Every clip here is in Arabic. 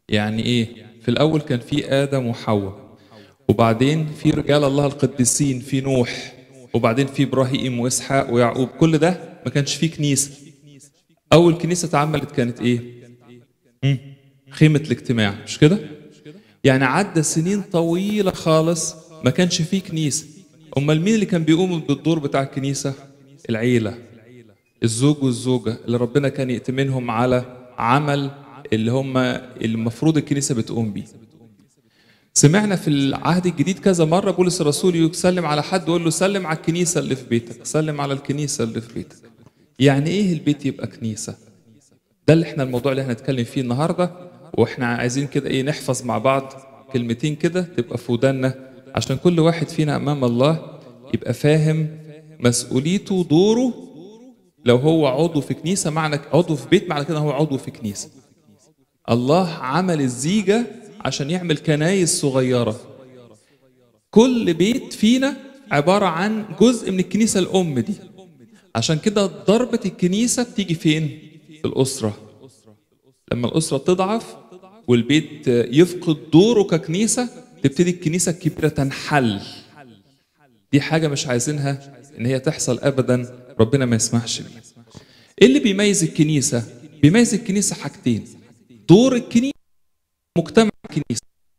يعني ايه؟ في الاول كان في ادم وحواء، وبعدين في رجال الله القديسين، في نوح، وبعدين في ابراهيم واسحاق ويعقوب. كل ده ما كانش فيه كنيسه. اول كنيسه اتعملت كانت ايه؟ مم. خيمه الاجتماع، مش كده؟ يعني عدى سنين طويله خالص ما كانش فيه كنيسه. امال مين اللي كان بيقوم بالدور بتاع الكنيسه؟ العيله، الزوج والزوجه اللي ربنا كان يأتمنهم على عمل اللي هم المفروض الكنيسه بتقوم بيه. سمعنا في العهد الجديد كذا مرة بولس الرسول يسلم على حد ويقول له سلم على الكنيسة اللي في بيتك، سلم على الكنيسة اللي في بيتك. يعني ايه البيت يبقى كنيسة؟ ده اللي احنا الموضوع اللي احنا هنتكلم فيه النهاردة. واحنا عايزين كده ايه، نحفظ مع بعض كلمتين كده تبقى في ودانا، عشان كل واحد فينا امام الله يبقى فاهم مسؤوليته، دوره. لو هو عضو في كنيسة، معنى عضو في بيت معنى كده هو عضو في كنيسة. الله عمل الزيجة عشان يعمل كنايس صغيرة. كل بيت فينا عبارة عن جزء من الكنيسة الأم دي. عشان كده ضربة الكنيسة بتيجي فين؟ في الأسرة. لما الأسرة تضعف والبيت يفقد دوره ككنيسة، تبتدي الكنيسة الكبيرة تنحل. دي حاجة مش عايزينها إن هي تحصل أبدا، ربنا ما يسمحش بيها. إيه اللي بيميز الكنيسة؟ بيميز الكنيسة حاجتين: دور الكنيسة، مجتمع الكنيسة.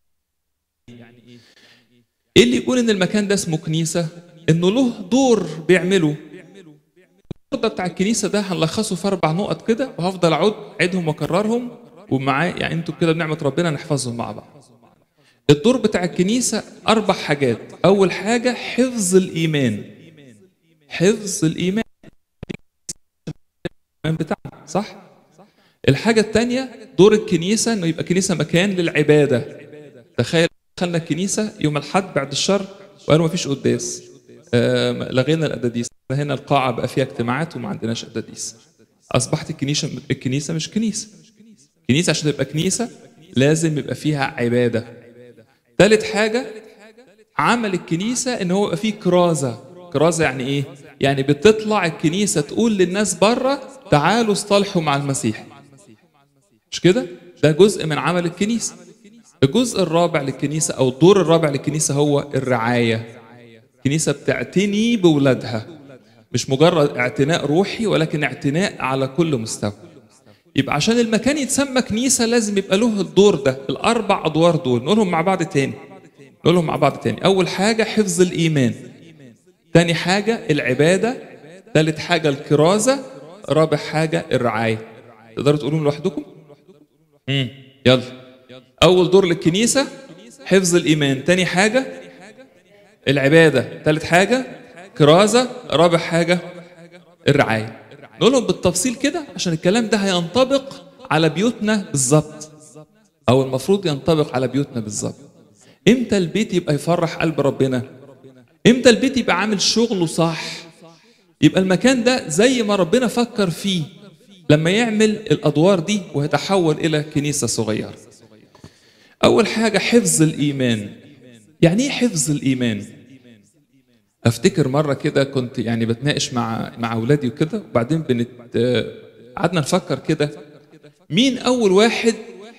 ايه اللي يقول ان المكان ده اسمه كنيسه؟ انه له دور بيعمله. الدور ده بتاع الكنيسه ده هنلخصه في 4 نقط كده، وهفضل اعيدهم واكررهم، ومعاه يعني انتوا كده بنعمه ربنا نحفظهم مع بعض. الدور بتاع الكنيسه 4 حاجات. اول حاجه حفظ الايمان. حفظ الايمان بتاعنا، صح؟ الحاجه الثانيه دور الكنيسه انه يبقى كنيسه مكان للعباده. تخيل دخلنا الكنيسه يوم الاحد بعد الشر وقالوا ما فيش قداس، لغينا القداديس، هنا القاعه بقى فيها اجتماعات وما عندناش قداديس. اصبحت الكنيسه مش كنيسه. كنيسه عشان تبقى كنيسه لازم يبقى فيها عباده. ثالث حاجه عمل الكنيسه ان هو يبقى فيه كرازه. كرازه يعني ايه؟ يعني بتطلع الكنيسه تقول للناس بره تعالوا اصطلحوا مع المسيح، مش كده؟ ده جزء من عمل الكنيسه. الجزء الرابع للكنيسة أو الدور الرابع للكنيسة هو الرعاية. الكنيسة بتعتني بولادها، مش مجرد اعتناء روحي ولكن اعتناء على كل مستوى. يبقى عشان المكان يتسمى كنيسة لازم يبقى له الدور ده، ال4 أدوار دول. نقولهم مع بعض تاني. أول حاجة حفظ الإيمان، تاني حاجة العبادة، ثالث حاجة الكرازة، رابع حاجة الرعاية. تقدروا تقولون لوحدكم؟ يلا. أول دور للكنيسة حفظ الإيمان، تاني حاجة العبادة، ثالث حاجة كرازة، رابع حاجة الرعاية. نقولهم بالتفصيل كده عشان الكلام ده هينطبق على بيوتنا بالظبط، أو المفروض ينطبق على بيوتنا بالظبط. إمتى البيت يبقى يفرح قلب ربنا؟ إمتى البيت يبقى عامل شغله صح؟ يبقى المكان ده زي ما ربنا فكر فيه لما يعمل الأدوار دي ويتحول إلى كنيسة صغيرة. أول حاجة حفظ الإيمان. يعني إيه حفظ الإيمان؟ أفتكر مرة كده كنت يعني بتناقش مع أولادي وكده، وبعدين قعدنا نفكر كده مين أول واحد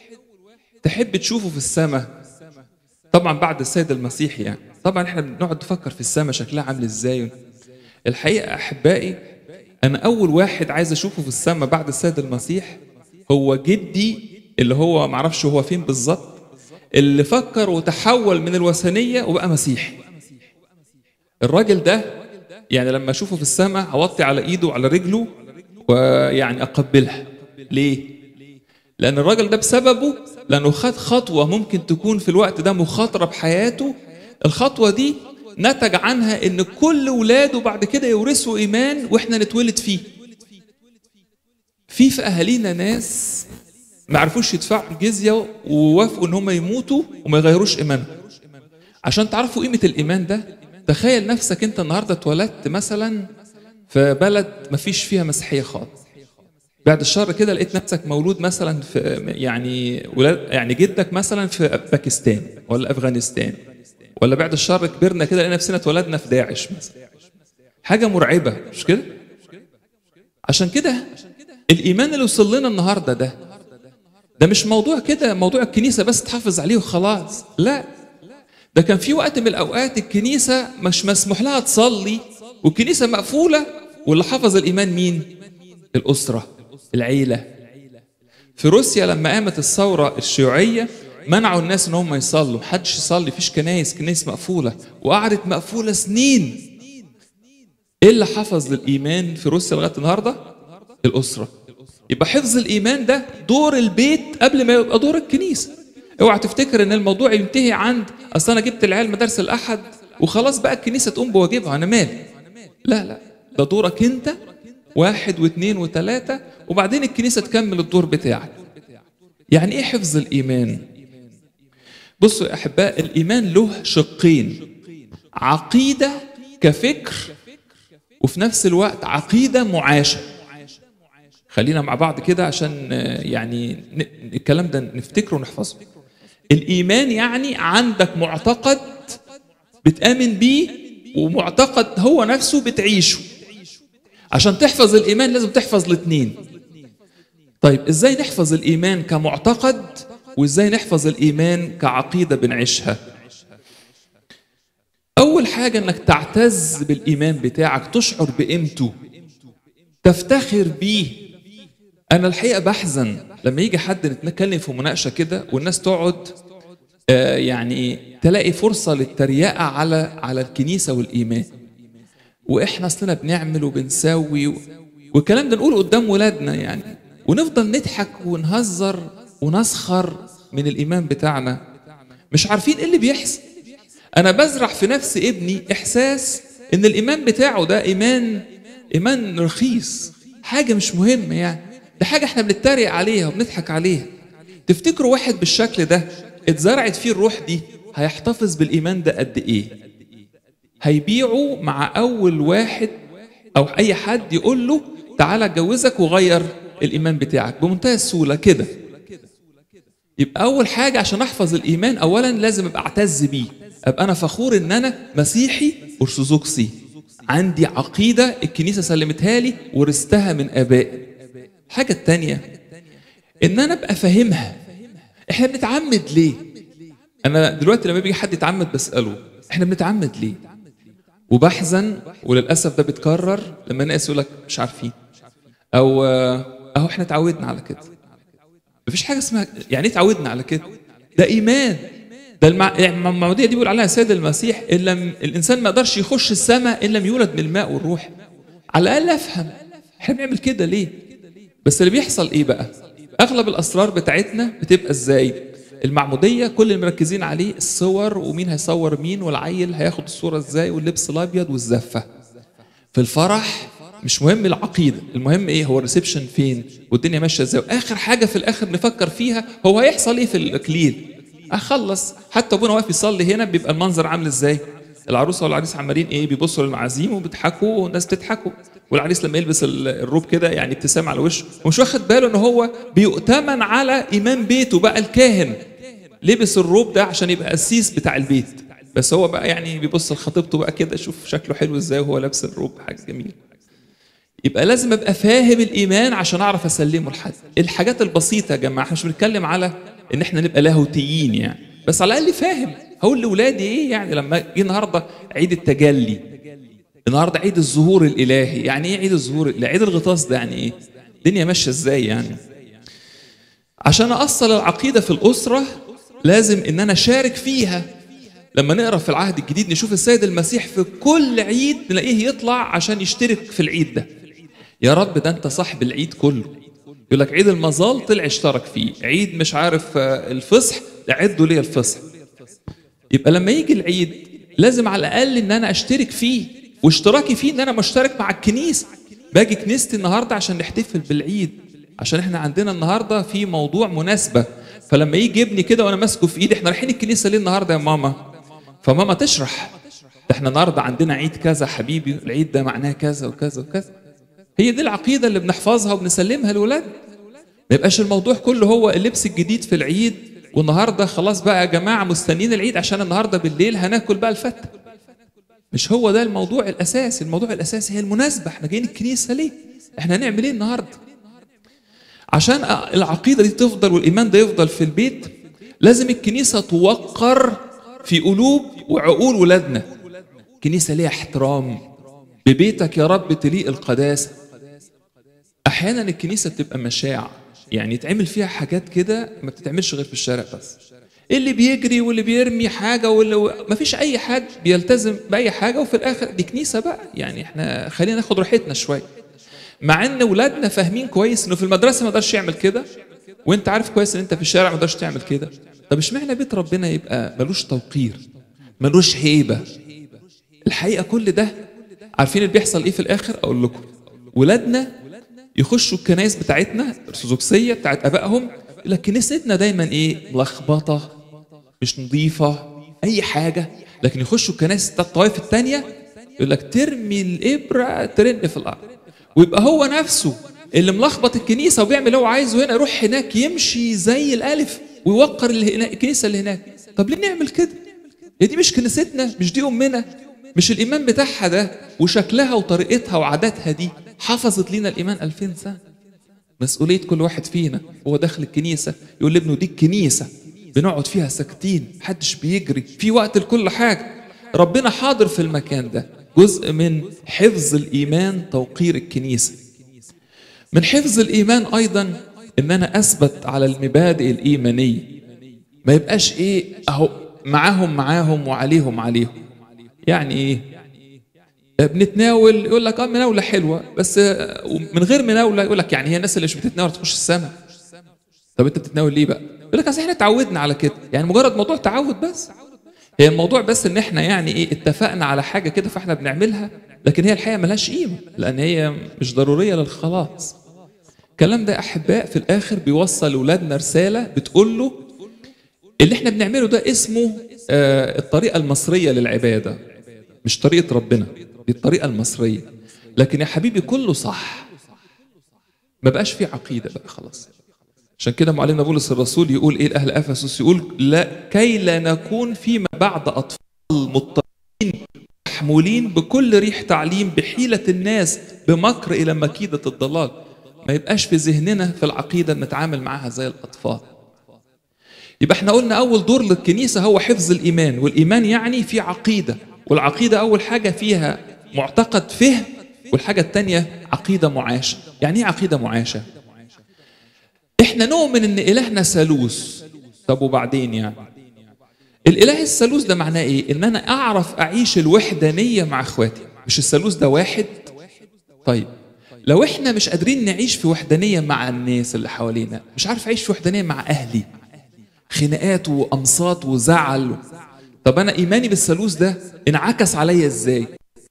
تحب تشوفه في السماء؟ طبعا بعد السيد المسيح يعني. طبعا احنا بنقعد نفكر في السماء شكلها عامل ازاي. الحقيقة أحبائي أنا أول واحد عايز أشوفه في السماء بعد السيد المسيح هو جدي، اللي هو معرفش هو فين بالظبط، اللي فكر وتحول من الوثنية وبقى مسيحي. الراجل ده يعني لما أشوفه في السماء هوطي على إيده وعلى رجله ويعني أقبلها. ليه؟ لأن الراجل ده بسببه، لأنه خد خطوة ممكن تكون في الوقت ده مخاطرة بحياته. الخطوة دي نتج عنها إن كل ولاده بعد كده يورثوا إيمان وإحنا نتولد فيه. في أهالينا ناس ما عرفوش يدفعوا الجزية ووافقوا إن هم يموتوا وما يغيروش إيمانهم. عشان تعرفوا قيمة الإيمان ده، تخيل نفسك أنت النهاردة اتولدت مثلا في بلد ما فيش فيها مسيحية خالص. بعد الشر كده لقيت نفسك مولود مثلا في يعني جدك مثلا في باكستان ولا أفغانستان، ولا بعد الشر كبرنا كده لقينا نفسنا اتولدنا في داعش مثلا. حاجة مرعبة، مش كده؟ عشان كده الإيمان اللي وصل لنا النهاردة ده ده مش موضوع كده موضوع الكنيسة بس تحافظ عليه وخلاص، لا، ده كان في وقت من الأوقات الكنيسة مش مسموح لها تصلي والكنيسة مقفولة، واللي حفظ الإيمان مين؟ الأسرة، العيلة. في روسيا لما قامت الثورة الشيوعية منعوا الناس ان هم يصلوا، محدش يصلي، فيش كنايس مقفولة، وقعدت مقفولة سنين. ايه اللي حفظ الإيمان في روسيا لغاية النهاردة؟ الأسرة. يبقى حفظ الإيمان ده دور البيت قبل ما يبقى دور الكنيسة. اوعى تفتكر ان الموضوع ينتهي عند اصل انا جبت العيال مدارس الأحد وخلاص بقى الكنيسة تقوم بواجبها، انا مالي. لا لا، ده دورك انت، 1 و2 و3، وبعدين الكنيسة تكمل الدور بتاعك. يعني ايه حفظ الإيمان؟ بصوا يا أحباء، الإيمان له شقين، عقيدة كفكر، وفي نفس الوقت عقيدة معاشة. خلينا مع بعض كده عشان يعني الكلام ده نفتكره ونحفظه. الإيمان يعني عندك معتقد بتآمن بيه، ومعتقد هو نفسه بتعيشه. عشان تحفظ الإيمان لازم تحفظ الاثنين. طيب إزاي نحفظ الإيمان كمعتقد وإزاي نحفظ الإيمان كعقيدة بنعيشها؟ أول حاجة إنك تعتز بالإيمان بتاعك، تشعر بقيمته، تفتخر بيه. أنا الحقيقة بحزن لما يجي حد نتكلم في مناقشة كده والناس تقعد يعني تلاقي فرصة للتريقة على الكنيسة والإيمان، وإحنا أصلنا بنعمل وبنسوي والكلام ده نقوله قدام ولادنا يعني، ونفضل نضحك ونهزر ونسخر من الإيمان بتاعنا، مش عارفين إيه اللي بيحصل. أنا بزرع في نفس ابني إحساس إن الإيمان بتاعه ده إيمان رخيص، حاجة مش مهمة يعني، ده حاجة إحنا بنتريق عليها وبنضحك عليها. تفتكروا واحد بالشكل ده اتزرعت فيه الروح دي هيحتفظ بالإيمان ده قد إيه؟ هيبيعه مع أول واحد أو أي حد يقول له تعالى اتجوزك وغير الإيمان بتاعك بمنتهى السهولة كده. يبقى أول حاجة عشان أحفظ الإيمان أولا لازم أبقى أعتز بيه، أبقى أنا فخور إن أنا مسيحي أرثوذكسي، عندي عقيدة الكنيسة سلمتها لي ورثتها من آبائي. الحاجة التانية إن أنا أبقى فاهمها، إحنا بنتعمد ليه؟ أنا دلوقتي لما بيجي حد يتعمد بسأله إحنا بنتعمد ليه؟ وبحزن وللأسف ده بيتكرر لما الناس يقول لك مش عارفين، أو أهو إحنا اتعودنا على كده. مفيش حاجة اسمها يعني إيه اتعودنا على كده؟ ده إيمان. ده المعمودية دي بيقول عليها السيد المسيح إن لم الإنسان ما يقدرش يخش السماء إن لم يولد من الماء والروح. على الأقل أفهم إحنا بنعمل كده ليه؟ بس اللي بيحصل إيه بقى؟ أغلب الأسرار بتاعتنا بتبقى إزاي؟ المعمودية كل اللي مركزين عليه الصور ومين هيصور مين والعيل هياخد الصورة إزاي واللبس الأبيض والزفة. في الفرح مش مهم العقيدة، المهم إيه؟ هو الريسبشن فين؟ والدنيا ماشية إزاي؟ وآخر حاجة في الآخر نفكر فيها هو هيحصل إيه في الإكليل؟ أخلص حتى أبونا واقف يصلي هنا بيبقى المنظر عامل إزاي؟ العروسة والعريس عمالين إيه؟ بيبصوا للمعازيم وبيضحكوا والناس بتضحكوا، والعريس لما يلبس الروب كده يعني ابتسام على وشه ومش واخد باله إن هو بيؤتمن على إمام بيته بقى الكاهن، لبس الروب ده عشان يبقى قسيس بتاع البيت، بس هو بقى يعني بيبص لخطيبته بقى كده شوف شكله حلو إزاي وهو لابس الروب، حاجة جميلة. يبقى لازم أبقى فاهم الإيمان عشان أعرف أسلمه لحد. الحاجات البسيطة يا جماعة، احنا مش بنتكلم على إن احنا نبقى لاهوتيين يعني، بس على الأقل فاهم. هقول لأولادي إيه يعني لما جه النهاردة عيد التجلي، النهاردة عيد الظهور الإلهي، يعني إيه عيد الظهور الإلهي؟ عيد الغطاس ده يعني إيه؟ الدنيا ماشية إزاي يعني؟ عشان أصل العقيدة في الأسرة لازم إن أنا أشارك فيها. لما نقرأ في العهد الجديد نشوف السيد المسيح في كل عيد نلاقيه يطلع عشان يشترك في العيد ده. يا رب ده أنت صاحب العيد كله. يقول لك عيد المظال طلع اشترك فيه، عيد مش عارف الفصح عدوا ليه الفصح. يبقى لما يجي العيد لازم على الأقل إن أنا أشترك فيه، واشتراكي فيه إن أنا مشترك مع الكنيسة. باجي كنيستي النهاردة عشان نحتفل بالعيد، عشان إحنا عندنا النهاردة في موضوع مناسبة. فلما يجي ابني كده وأنا ماسكه في إيدي إحنا رايحين الكنيسة ليه النهاردة يا ماما؟ فماما تشرح ده إحنا النهاردة عندنا عيد كذا حبيبي، العيد ده معناه كذا وكذا وكذا. هي دي العقيدة اللي بنحفظها وبنسلمها للولاد. ما يبقاش الموضوع كله هو اللبس الجديد في العيد، والنهاردة خلاص بقى يا جماعة مستنين العيد عشان النهاردة بالليل هناكل بقى الفتة. مش هو ده الموضوع الأساسي. الموضوع الأساسي هي المناسبة، احنا جايين الكنيسة ليه؟ احنا هنعمل ايه النهاردة؟ عشان العقيدة دي تفضل والإيمان ده يفضل في البيت لازم الكنيسة توقر في قلوب وعقول ولادنا. الكنيسة ليها احترام، ببيتك يا رب تليق القداسة. أحيانا الكنيسة بتبقى مشاع، يعني يتعمل فيها حاجات كده ما بتتعملش غير في الشارع بس، اللي بيجري واللي بيرمي حاجة ما فيش أي حد بيلتزم بأي حاجة، وفي الآخر دي كنيسة بقى. يعني احنا خلينا ناخد راحتنا شوية، مع ان ولادنا فاهمين كويس انه في المدرسة ما يقدرش يعمل كده، وانت عارف كويس ان انت في الشارع ما تقدرش تعمل كده. طب اشمعنى بيت ربنا يبقى ملوش توقير، ملوش هيبة؟ الحقيقة كل ده عارفين اللي بيحصل ايه في الاخر؟ اقول لكم، ولادنا يخشوا الكنائس بتاعتنا الارثوذكسيه بتاعت ابائهم، لكن كنيستنا دايما ايه؟ ملخبطه، مش نظيفه، اي حاجه. لكن يخشوا الكنائس بتاعت الطوائف الثانيه يقول لك ترمي الابره ترن في الارض، ويبقى هو نفسه اللي ملخبط الكنيسه وبيعمل اللي هو عايزه هنا، يروح هناك يمشي زي الالف ويوقر الكنيسه اللي هناك. طب ليه نعمل كده؟ هي دي مش كنيستنا؟ مش دي امنا؟ مش الإيمان بتاعها ده وشكلها وطريقتها وعاداتها دي حفظت لنا الإيمان 2000 سنة؟ مسؤولية كل واحد فينا هو داخل الكنيسة يقول لابنه دي الكنيسة بنقعد فيها ساكتين، محدش بيجري، في وقت لكل حاجة، ربنا حاضر في المكان ده. جزء من حفظ الإيمان توقير الكنيسة. من حفظ الإيمان أيضا إن أنا أثبت على المبادئ الإيمانية، ما يبقاش إيه أهو معاهم وعليهم. يعني ايه؟ بنتناول يقول لك مناوله حلوه، بس من غير مناوله يقول لك يعني هي الناس اللي مش بتتناول تخش السماء. طب انت بتتناول ليه بقى؟ يقول لك اصل احنا اتعودنا على كده. يعني مجرد موضوع تعود بس؟ هي الموضوع بس ان احنا يعني ايه اتفقنا على حاجه كده فاحنا بنعملها، لكن هي الحقيقه ملهاش قيمه لان هي مش ضروريه للخلاص. الكلام ده احباء في الاخر بيوصل لاولادنا رساله بتقول له اللي احنا بنعمله ده اسمه الطريقه المصريه للعباده، مش طريقة ربنا، دي الطريقة المصرية. لكن يا حبيبي كله صح، ما بقاش فيه عقيدة بقى خلاص. عشان كده معلمنا بولس الرسول يقول ايه لأهل أفسس؟ يقول لا كي لا نكون فيما بعد أطفال مضطرين محمولين بكل ريح تعليم بحيلة الناس بمكر إلى مكيدة الضلال. ما يبقاش في ذهننا في العقيدة نتعامل معها زي الأطفال. يبقى احنا قلنا أول دور للكنيسة هو حفظ الإيمان، والإيمان يعني في عقيدة، والعقيدة أول حاجة فيها معتقد فهم، والحاجة الثانية عقيدة معاشة. يعني ايه عقيدة معاشة؟ احنا نؤمن ان إلهنا ثالوث. طب وبعدين يعني الإله الثالوث ده معناه ايه؟ ان انا اعرف اعيش الوحدانية مع اخواتي. مش الثالوث ده واحد؟ طيب لو احنا مش قادرين نعيش في وحدانية مع الناس اللي حوالينا، مش عارف اعيش في وحدانية مع اهلي، خناقات وأمصات وزعل، طب أنا إيماني بالثالوث ده انعكس عليا إزاي؟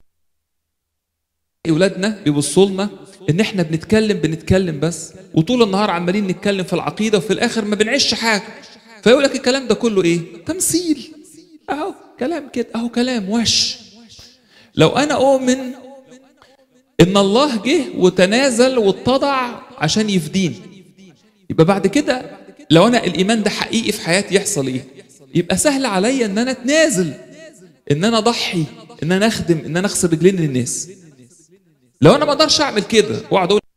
أولادنا بيبصوا لنا إن إحنا بنتكلم بس، وطول النهار عمالين نتكلم في العقيدة وفي الآخر ما بنعيش حاجة. فيقول لك الكلام ده كله إيه؟ تمثيل، أهو كلام كده، أهو كلام وش. لو أنا أؤمن إن الله جه وتنازل واتضع عشان يفديني، يبقى بعد كده لو أنا الإيمان ده حقيقي في حياتي يحصل إيه؟ يبقى سهل عليا إن أنا أتنازل، إن أنا أضحي، إن أنا أخدم، إن أنا أغسل رجلين للناس. لو أنا ما أقدرش أعمل كده وأقعد أقول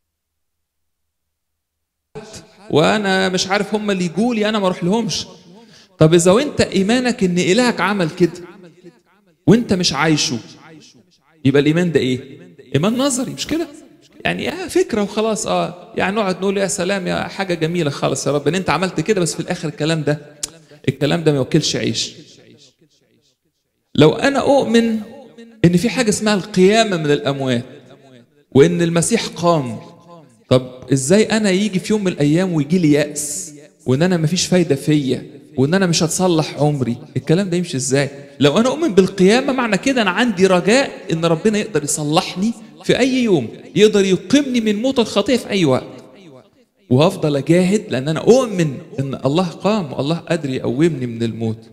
وأنا مش عارف هم اللي يجوا لي أنا ما أروح لهمش. طب إذا وأنت إيمانك إن إلهك عمل كده وأنت مش عايشه، يبقى الإيمان ده إيه؟ إيمان نظري، مش كده؟ يعني فكرة وخلاص. يعني نقعد نقول يا سلام يا حاجة جميلة خالص يا رب ان انت عملت كده، بس في الاخر الكلام ده ما يوكلش عيش. لو انا اؤمن ان في حاجة اسمها القيامة من الاموات وان المسيح قام، طب ازاي انا يجي في يوم من الايام ويجي لي يأس وان انا مفيش فايدة فيا وان انا مش هتصلح عمري؟ الكلام ده يمشي ازاي؟ لو انا اؤمن بالقيامة معنى كده انا عندي رجاء ان ربنا يقدر يصلحني في أي يوم، يقدر يقيمني من موت الخطية في أي وقت، وهفضل أجاهد لأن أنا أؤمن أن الله قام والله قادر يقومني من الموت.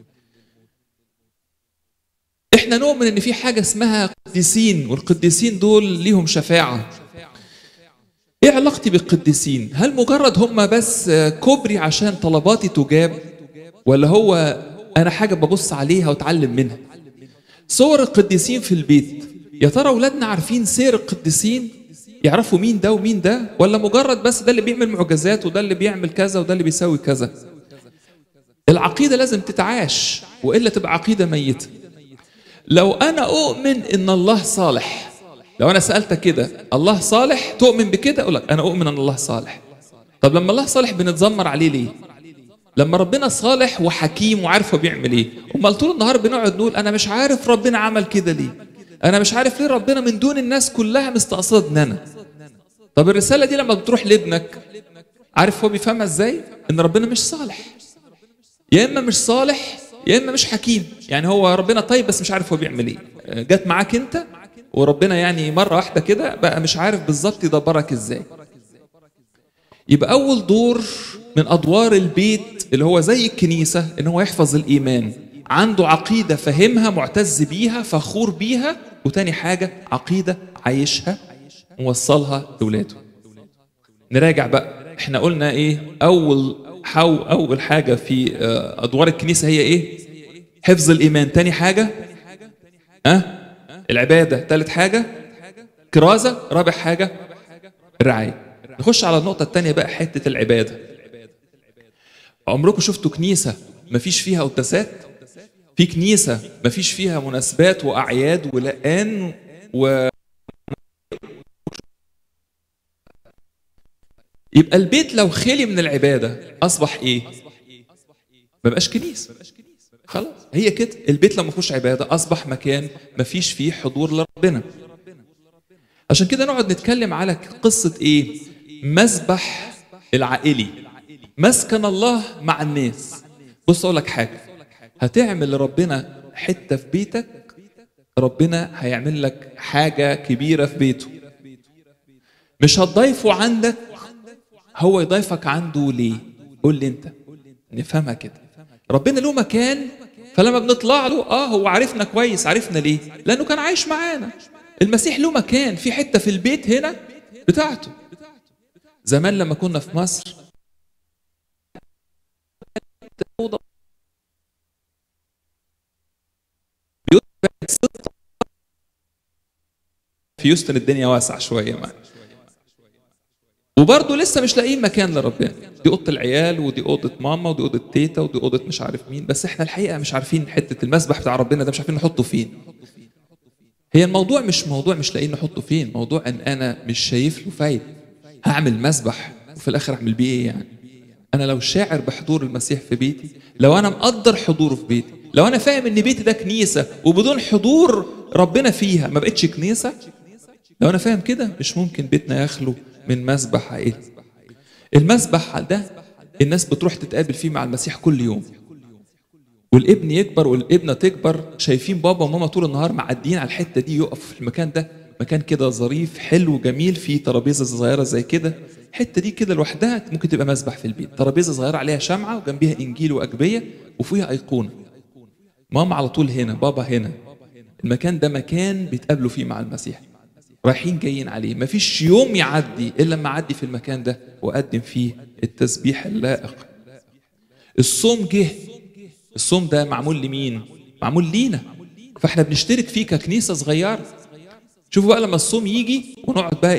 إحنا نؤمن أن في حاجة اسمها قديسين، والقديسين دول ليهم شفاعة. إيه علاقتي بالقديسين؟ هل مجرد هم بس كوبري عشان طلباتي تجاب، ولا هو أنا حاجة ببص عليها وأتعلم منها؟ صور القديسين في البيت، يا ترى أولادنا عارفين سير القديسين؟ يعرفوا مين ده ومين ده، ولا مجرد بس ده اللي بيعمل معجزات وده اللي بيعمل كذا وده اللي بيسوي كذا؟ العقيدة لازم تتعاش، وإلا تبقى عقيدة ميتة. لو أنا أؤمن إن الله صالح، لو أنا سألتك كده الله صالح تؤمن بكده؟ أقول لك أنا أؤمن أن الله صالح. طب لما الله صالح بنتذمر عليه ليه؟ لما ربنا صالح وحكيم وعارف هو بيعمل ايه، امال طول النهار بنقعد نقول انا مش عارف ربنا عمل كده ليه، انا مش عارف ليه ربنا من دون الناس كلها مستقصدني انا. طب الرسالة دي لما بتروح لابنك، عارف هو بيفهمها ازاي؟ ان ربنا مش صالح، يا اما مش صالح يا اما مش حكيم. يعني هو ربنا طيب بس مش عارف هو بيعمل ايه. جت معاك انت وربنا يعني مرة واحدة كده بقى مش عارف بالظبط يدبرك ازاي. يبقى اول دور من ادوار البيت اللي هو زي الكنيسة ان هو يحفظ الايمان، عنده عقيدة فهمها معتز بيها فخور بيها، وتاني حاجة عقيدة عايشها موصلها لولاده. نراجع بقى، احنا قلنا ايه؟ اول حاجة في ادوار الكنيسة هي ايه؟ حفظ الايمان. تاني حاجة العبادة. تالت حاجة كرازة. رابع حاجة الرعاية. نخش على النقطة التانية بقى، حتة العبادة. عمركم شفتوا كنيسة مفيش فيها قداسات؟ في كنيسة مفيش فيها مناسبات وأعياد ولقان يبقى البيت لو خالي من العبادة أصبح إيه؟ ما بقاش كنيسة. خلاص هي كده. البيت لو ما فيهوش عبادة أصبح مكان مفيش فيه حضور لربنا. عشان كده نقعد نتكلم على قصة إيه؟ مسبح العائلي، مسكن الله مع الناس. بص أقول لك حاجة، هتعمل لربنا حتة في بيتك، ربنا هيعمل لك حاجة كبيرة في بيته. مش هتضيفه عندك، هو يضيفك عنده. ليه؟ قول لي انت نفهمها كده. ربنا له مكان، فلما بنطلع له هو عارفنا كويس. عارفنا ليه؟ لأنه كان عايش معانا. المسيح له مكان في حتة في البيت هنا بتاعته. زمان لما كنا في مصر في يوستن الدنيا واسعة شوية معنا، وبرضه لسه مش لاقيين مكان لربنا. دي أوضة العيال ودي أوضة ماما ودي أوضة تيتا ودي أوضة مش عارف مين، بس احنا الحقيقة مش عارفين حتة المسبح بتاع ربنا ده مش عارفين نحطه فين. هي الموضوع مش لاقيين نحطه فين، موضوع ان انا مش شايف له فايدة. هعمل مسبح وفي الاخر اعمل بيه ايه يعني؟ انا لو شاعر بحضور المسيح في بيتي، لو انا مقدر حضوره في بيتي، لو انا فاهم ان بيتي ده كنيسة وبدون حضور ربنا فيها ما بقتش كنيسة، لو انا فاهم كده مش ممكن بيتنا يخلو من مسبح عائلي. المسبح ده الناس بتروح تتقابل فيه مع المسيح كل يوم، والابن يكبر والابنه تكبر، شايفين بابا وماما طول النهار معديين على الحته دي، يقف في المكان ده، مكان كده ظريف حلو جميل فيه ترابيزه صغيره زي كده. الحته دي كده لوحدها ممكن تبقى مسبح في البيت، ترابيزه صغيره عليها شمعه وجنبيها انجيل واجبيه وفيها ايقونه. ماما على طول هنا، بابا هنا. المكان ده مكان بيتقابلوا فيه مع المسيح، رايحين جايين عليه. مفيش يوم يعدي الا لما اعدي في المكان ده واقدم فيه التسبيح اللائق. الصوم جه، الصوم ده معمول لمين؟ معمول لينا، فاحنا بنشترك فيه ككنيسة صغيرة. شوفوا بقى لما الصوم يجي ونقعد بقى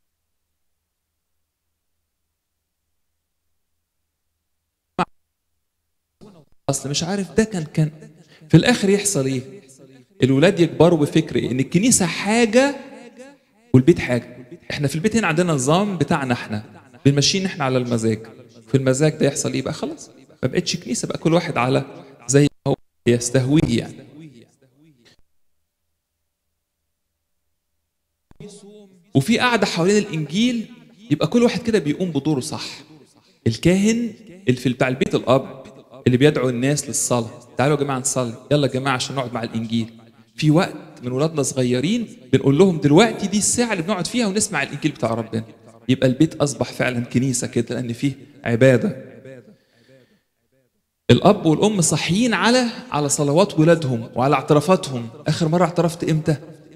اصل مش عارف ده كان في الاخر يحصل ايه؟ الولاد يكبروا بفكر ان الكنيسة حاجة والبيت حاجة. احنا في البيت هنا عندنا نظام بتاعنا، احنا بنمشين احنا على المزاج. في المزاج ده يحصل ايه بقى؟ خلاص ما بقتش كنيسة، بقى كل واحد على زي ما هو يستهويه يعني. وفي قاعدة حوالين الإنجيل، يبقى كل واحد كده بيقوم بدوره صح. الكاهن اللي في بتاع البيت، الأب اللي بيدعو الناس للصلاة، تعالوا يا جماعة نصلي، يلا يا جماعة عشان نقعد مع الإنجيل. في وقت من ولادنا صغيرين بنقول لهم دلوقتي دي الساعة اللي بنقعد فيها ونسمع الإنجيل بتاع ربنا. يبقى البيت أصبح فعلا كنيسة كده، لأن فيه عبادة. الأب والأم صحيين على صلوات ولادهم وعلى اعترافاتهم. آخر مرة اعترفت إمتى؟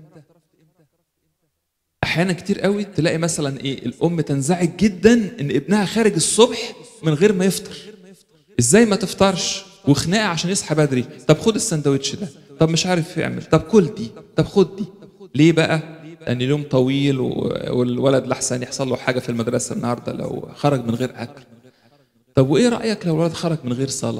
أحيانا كتير قوي تلاقي مثلا الأم تنزعج جدا إن ابنها خارج الصبح من غير ما يفطر. إزاي ما تفطرش؟ وخناقة عشان يصحى بدري. طب خد السندوتش ده، طب مش عارف يعمل، طب كل دي، طب خد دي. ليه بقى؟ لان اليوم طويل والولد لحسن يحصل له حاجه في المدرسه النهارده لو خرج من غير اكل. طب وايه رايك لو الولد خرج من غير صلاه؟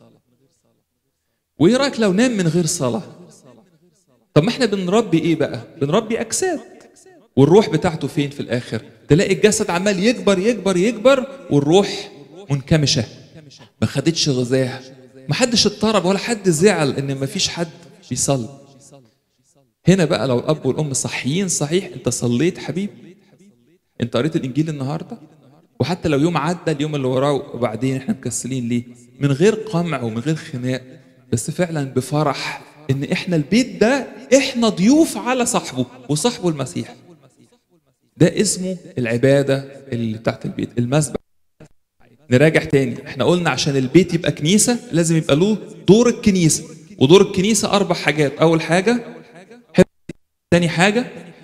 وايه رايك لو نام من غير صلاه؟ طب ما احنا بنربي ايه بقى؟ بنربي اجساد، والروح بتاعته فين في الاخر؟ تلاقي الجسد عمال يكبر يكبر يكبر والروح منكمشه، ما خدتش غذاها، ما حدش اضطرب ولا حد زعل ان ما فيش حد بيصلي. هنا بقى لو الاب والام صحيين صحيح، انت صليت حبيبي؟ انت قريت الانجيل النهارده؟ وحتى لو يوم عدى اليوم اللي وراه وبعدين احنا مكسلين ليه؟ من غير قمع ومن غير خناق، بس فعلا بفرح ان احنا البيت ده احنا ضيوف على صاحبه، وصاحبه المسيح. ده اسمه العباده اللي بتاعت البيت، المسبح. نراجع تاني، احنا قلنا عشان البيت يبقى كنيسه لازم يبقى له دور الكنيسه، ودور الكنيسه 4 حاجات. اول حاجه تاني حاجه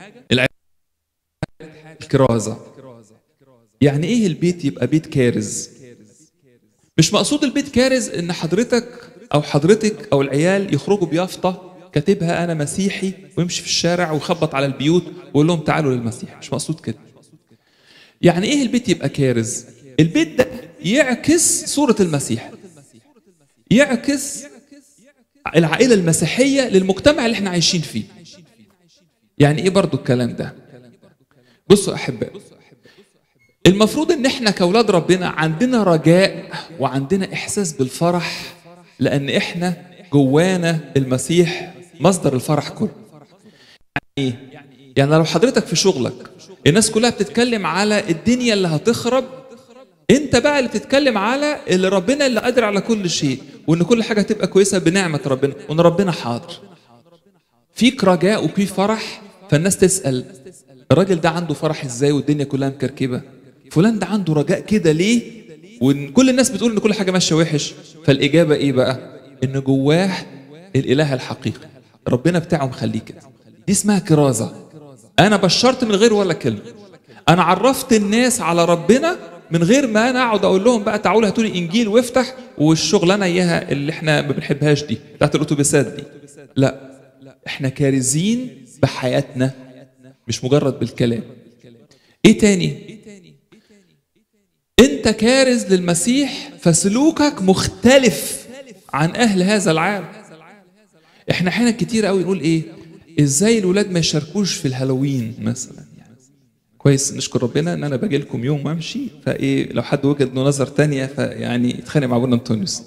الكرازه. يعني ايه البيت يبقى بيت كارز؟ مش مقصود البيت كارز ان حضرتك او حضرتك او العيال يخرجوا بيافطه كاتبها انا مسيحي ويمشي في الشارع ويخبط على البيوت ويقول لهم تعالوا للمسيح. مش مقصود كده. يعني ايه البيت يبقى كارز؟ البيت ده يعكس صورة المسيح، يعكس العائلة المسيحية للمجتمع اللي احنا عايشين فيه. يعني ايه برضو الكلام ده؟ بصوا احباء، المفروض ان احنا كاولاد ربنا عندنا رجاء وعندنا احساس بالفرح، لان احنا جوانا المسيح مصدر الفرح كله. يعني ايه؟ يعني لو حضرتك في شغلك الناس كلها بتتكلم على الدنيا اللي هتخرب، انت بقى اللي بتتكلم على اللي ربنا اللي قادر على كل شيء، وان كل حاجه هتبقى كويسه بنعمه ربنا، وان ربنا حاضر. فيك رجاء وفي فرح، فالناس تسال الراجل ده عنده فرح ازاي والدنيا كلها مكركبه؟ فلان ده عنده رجاء كده ليه؟ وان كل الناس بتقول ان كل حاجه ماشيه وحش. فالاجابه ايه بقى؟ ان جواه الاله الحقيقي، ربنا بتاعه مخليه كده. دي اسمها كرازه. انا بشرت من غير ولا كلمه، انا عرفت الناس على ربنا من غير ما انا اقعد اقول لهم بقى تعالوا هاتوا لي انجيل وافتح والشغلانه اياها اللي احنا ما بنحبهاش دي بتاعت الاتوبيسات دي. لا، احنا كارزين بحياتنا مش مجرد بالكلام. ايه تاني؟ انت كارز للمسيح فسلوكك مختلف عن اهل هذا العالم. احنا احيانا كتير قوي نقول ايه؟ ازاي الولاد ما يشاركوش في الهالوين مثلا؟ يعني كويس، نشكر ربنا ان انا باجي لكم يوم وامشي، فايه لو حد وجد له نظر تانية فيعني يتخانق مع ابونا انطونيوس.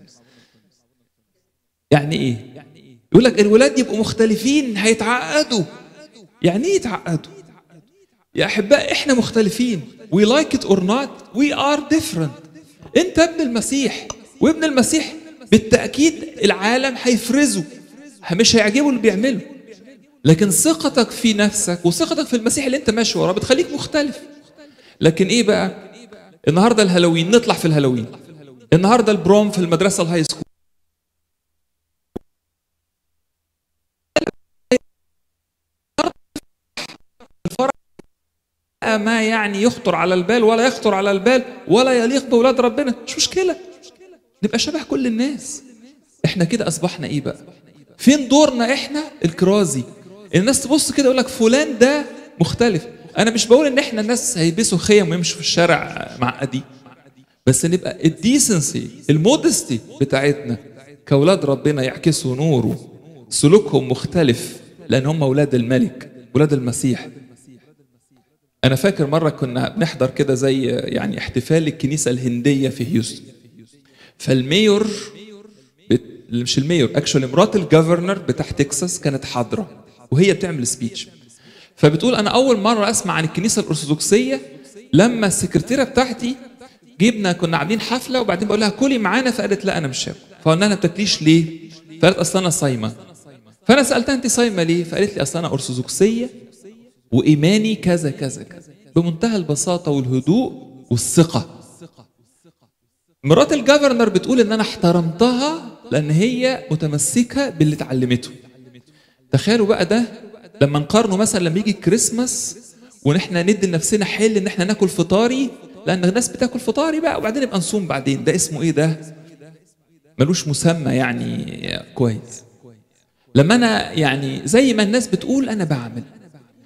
يعني ايه؟ يقول لك الولاد يبقوا مختلفين هيتعقدوا. يعني ايه يتعقدوا؟ يا احباء احنا مختلفين. we like it or not we are different. انت ابن المسيح، وابن المسيح بالتأكيد العالم هيفرزه، مش هيعجبه اللي بيعمله، لكن ثقتك في نفسك وثقتك في المسيح اللي انت ماشي وراه بتخليك مختلف. لكن ايه بقى؟ النهارده الهالوين، نطلع في الهالوين. النهارده البروم في المدرسه الهاي سكول، الفرح ما يعني يخطر على البال ولا يخطر على البال ولا يليق باولاد ربنا، مش مشكله، نبقى شبه كل الناس. احنا كده اصبحنا ايه بقى؟ فين دورنا احنا الكرازي؟ الناس تبص كده يقول لك فلان ده مختلف. انا مش بقول ان احنا الناس هيلبسوا خيم ويمشوا في الشارع معقدين، بس نبقى الديسنسي المودستي بتاعتنا كاولاد ربنا يعكسوا نوره، سلوكهم مختلف لان هم اولاد الملك، اولاد المسيح. انا فاكر مره كنا بنحضر كده زي يعني احتفال الكنيسه الهنديه في هيوستن، فالميور مش الميور اكشولي، مرات الجفرنر بتاع تكساس كانت حاضره وهي بتعمل سبيتش، فبتقول انا اول مره اسمع عن الكنيسه الارثوذكسيه لما السكرتيره بتاعتي كنا عاملين حفله وبعدين بقول لها كلي معانا، فقالت لا انا مش هاكل. فقلنا لها ما بتاكليش ليه؟ فقالت اصل انا صايمه. فانا سالتها انت صايمه ليه؟ فقالت لي اصل انا ارثوذكسيه وايماني كذا كذا كذا، بمنتهى البساطه والهدوء والثقه. مرات الجفرنر بتقول ان انا احترمتها لان هي متمسكه باللي اتعلمته. تخيلوا بقى ده لما نقارنه مثلا لما يجي الكريسماس ونحن ندي لنفسنا حل ان احنا ناكل فطاري، لان الناس بتاكل فطاري بقى وبعدين نبقى نصوم بعدين. ده اسمه ايه؟ ده ملوش مسمى يعني كويس. لما انا يعني زي ما الناس بتقول انا بعمل،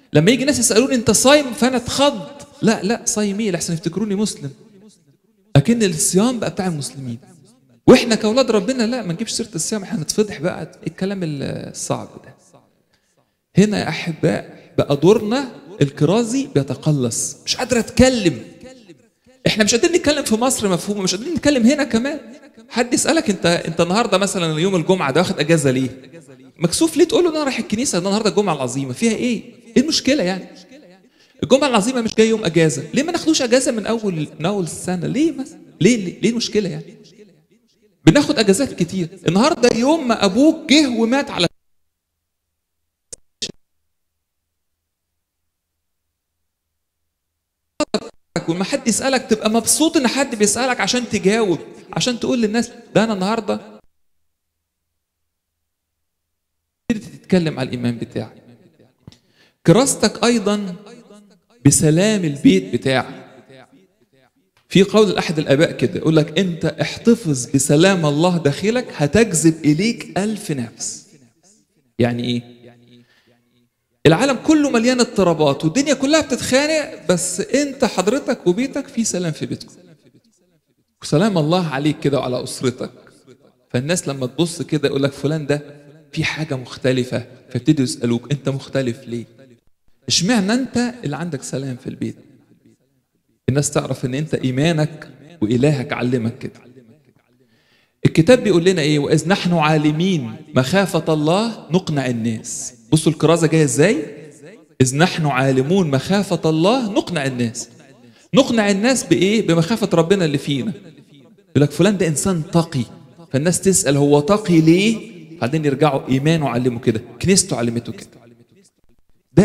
لما يجي ناس يسالوني انت صايم فانا اتخض، لا لا صايم ايه لحسن يفتكروني مسلم، اكن الصيام بقى بتاع المسلمين، واحنا كاولاد ربنا لا ما نجيبش سيره الصيام، احنا نتفضح بقى الكلام الصعب ده. هنا يا احباء بقى دورنا الكرازي بيتقلص، مش قادر اتكلم. احنا مش قادرين نتكلم في مصر مفهومه، مش قادرين نتكلم هنا كمان. حد يسالك انت النهارده مثلا يوم الجمعه ده واخد اجازه ليه؟ مكسوف ليه تقول له انا رايح الكنيسه، ده النهارده الجمعه العظيمه، فيها ايه؟ ايه المشكله يعني؟ الجمعه العظيمه مش جاي يوم اجازه، ليه ما ناخدوش اجازه من اول السنه؟ ليه مثلا؟ ليه المشكله يعني؟ بناخد اجازات كتير. النهارده يوم ما ابوك جه ومات على وما حد يسالك تبقى مبسوط ان حد بيسالك عشان تجاوب، عشان تقول للناس ده انا النهارده تتكلم على الايمان بتاعك. كراستك ايضا بسلام البيت بتاعك. في قول احد الاباء كده يقول لك انت احتفظ بسلام الله داخلك هتجذب اليك 1000 نفس. يعني ايه؟ العالم كله مليان اضطرابات والدنيا كلها بتتخانق، بس انت حضرتك وبيتك في سلام في بيتكم، وسلام الله عليك كده وعلى اسرتك. فالناس لما تبص كده يقول لك فلان ده في حاجه مختلفه، فابتدوا يسالوك انت مختلف ليه؟ اشمعنى انت اللي عندك سلام في البيت؟ الناس تعرف ان انت ايمانك والهك علمك كده. الكتاب بيقول لنا ايه؟ واذ نحن عالمين مخافه الله نقنع الناس. بصوا الكرازه جايه ازاي؟ اذ نحن عالمون مخافه الله نقنع الناس. نقنع الناس بايه؟ بمخافه ربنا اللي فينا. يقول لك فلان ده انسان تقي، فالناس تسال هو تقي ليه؟ بعدين يرجعوا ايمانه علمه كده، كنيسته علمته كده. ده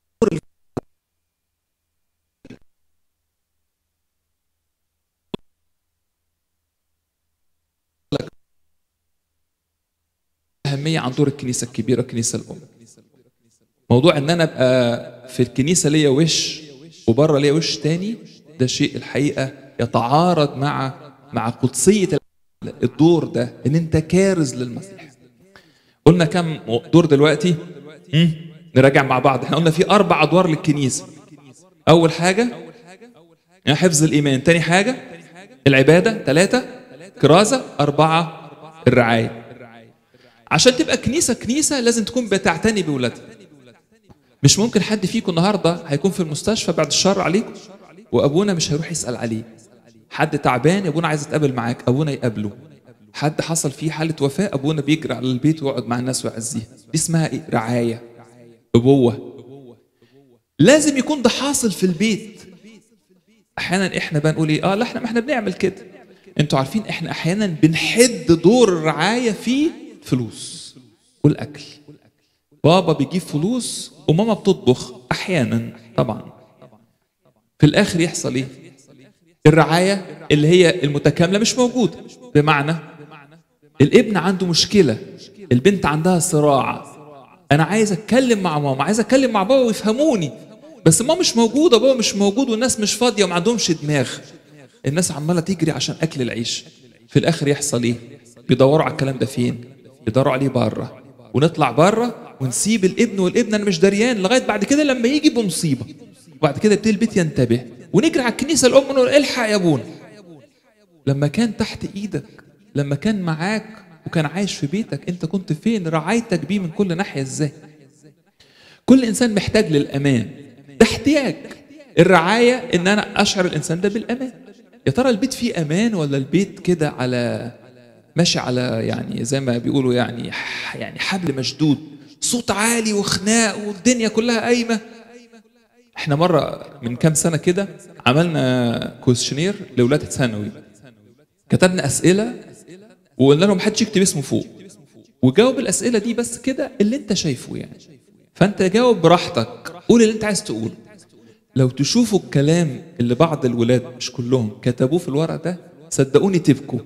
أهمية عن دور الكنيسة الكبيرة الكنيسة الأم. موضوع إن أنا أبقى في الكنيسة ليا وش وبره ليا وش تاني، ده شيء الحقيقة يتعارض مع قدسية الدور ده، إن أنت كارز للمسيح. قلنا كم دور دلوقتي؟ نراجع مع بعض. احنا قلنا في 4 أدوار للكنيسة. أول حاجة حفظ الإيمان، تاني حاجة العبادة، 3 كرازة، 4 الرعاية. عشان تبقى كنيسة لازم تكون بتعتني بولادها. مش ممكن حد فيكم النهارده هيكون في المستشفى بعد الشر عليكم وابونا مش هيروح يسأل عليه. حد تعبان ابونا عايز يتقابل معاك، ابونا يقابله. حد حصل فيه حالة وفاة ابونا بيجري على البيت ويقعد مع الناس ويعزيها. دي اسمها ايه؟ رعاية، ابوة. لازم يكون ده حاصل في البيت. احيانا احنا بنقول ايه؟ لا احنا بنعمل كده. انتوا عارفين احنا احيانا بنحد دور الرعاية في فلوس والاكل. بابا بيجيب فلوس وماما بتطبخ احيانا طبعا. في الاخر يحصل ايه؟ الرعايه اللي هي المتكامله مش موجوده. بمعنى الابن عنده مشكله، البنت عندها صراع، انا عايز اتكلم مع ماما، عايز اتكلم مع بابا ويفهموني، بس ماما مش موجوده، بابا مش موجود، والناس مش فاضيه وما عندهمش دماغ. الناس عماله تجري عشان اكل العيش. في الاخر يحصل ايه؟ بيدوروا على الكلام ده فين؟ بيدوروا عليه بره، ونطلع بره ونسيب الابن والابن انا مش دريان لغايه بعد كده لما يجي بمصيبه، وبعد كده يبتدي البيت ينتبه، ونجري على الكنيسه الام نقول الحق يا ابونا. لما كان تحت ايدك، لما كان معاك وكان عايش في بيتك، انت كنت فين؟ رعايتك بيه من كل ناحيه ازاي؟ كل انسان محتاج للامان، ده احتياج. الرعايه ان انا اشعر الانسان ده بالامان. يا ترى البيت فيه امان ولا البيت كده على ماشي على يعني زي ما بيقولوا يعني حبل مشدود، صوت عالي وخناق والدنيا كلها قايمه. احنا مره من كام سنه كده عملنا كويشنير لاولاد ثانوي، كتبنا اسئله وقلنا لهم محدش يكتب اسمه فوق، وجاوب الاسئله دي بس كده اللي انت شايفه يعني. فانت جاوب براحتك، قول اللي انت عايز تقوله. لو تشوفوا الكلام اللي بعض الولاد مش كلهم كتبوه في الورق ده صدقوني تبكوا.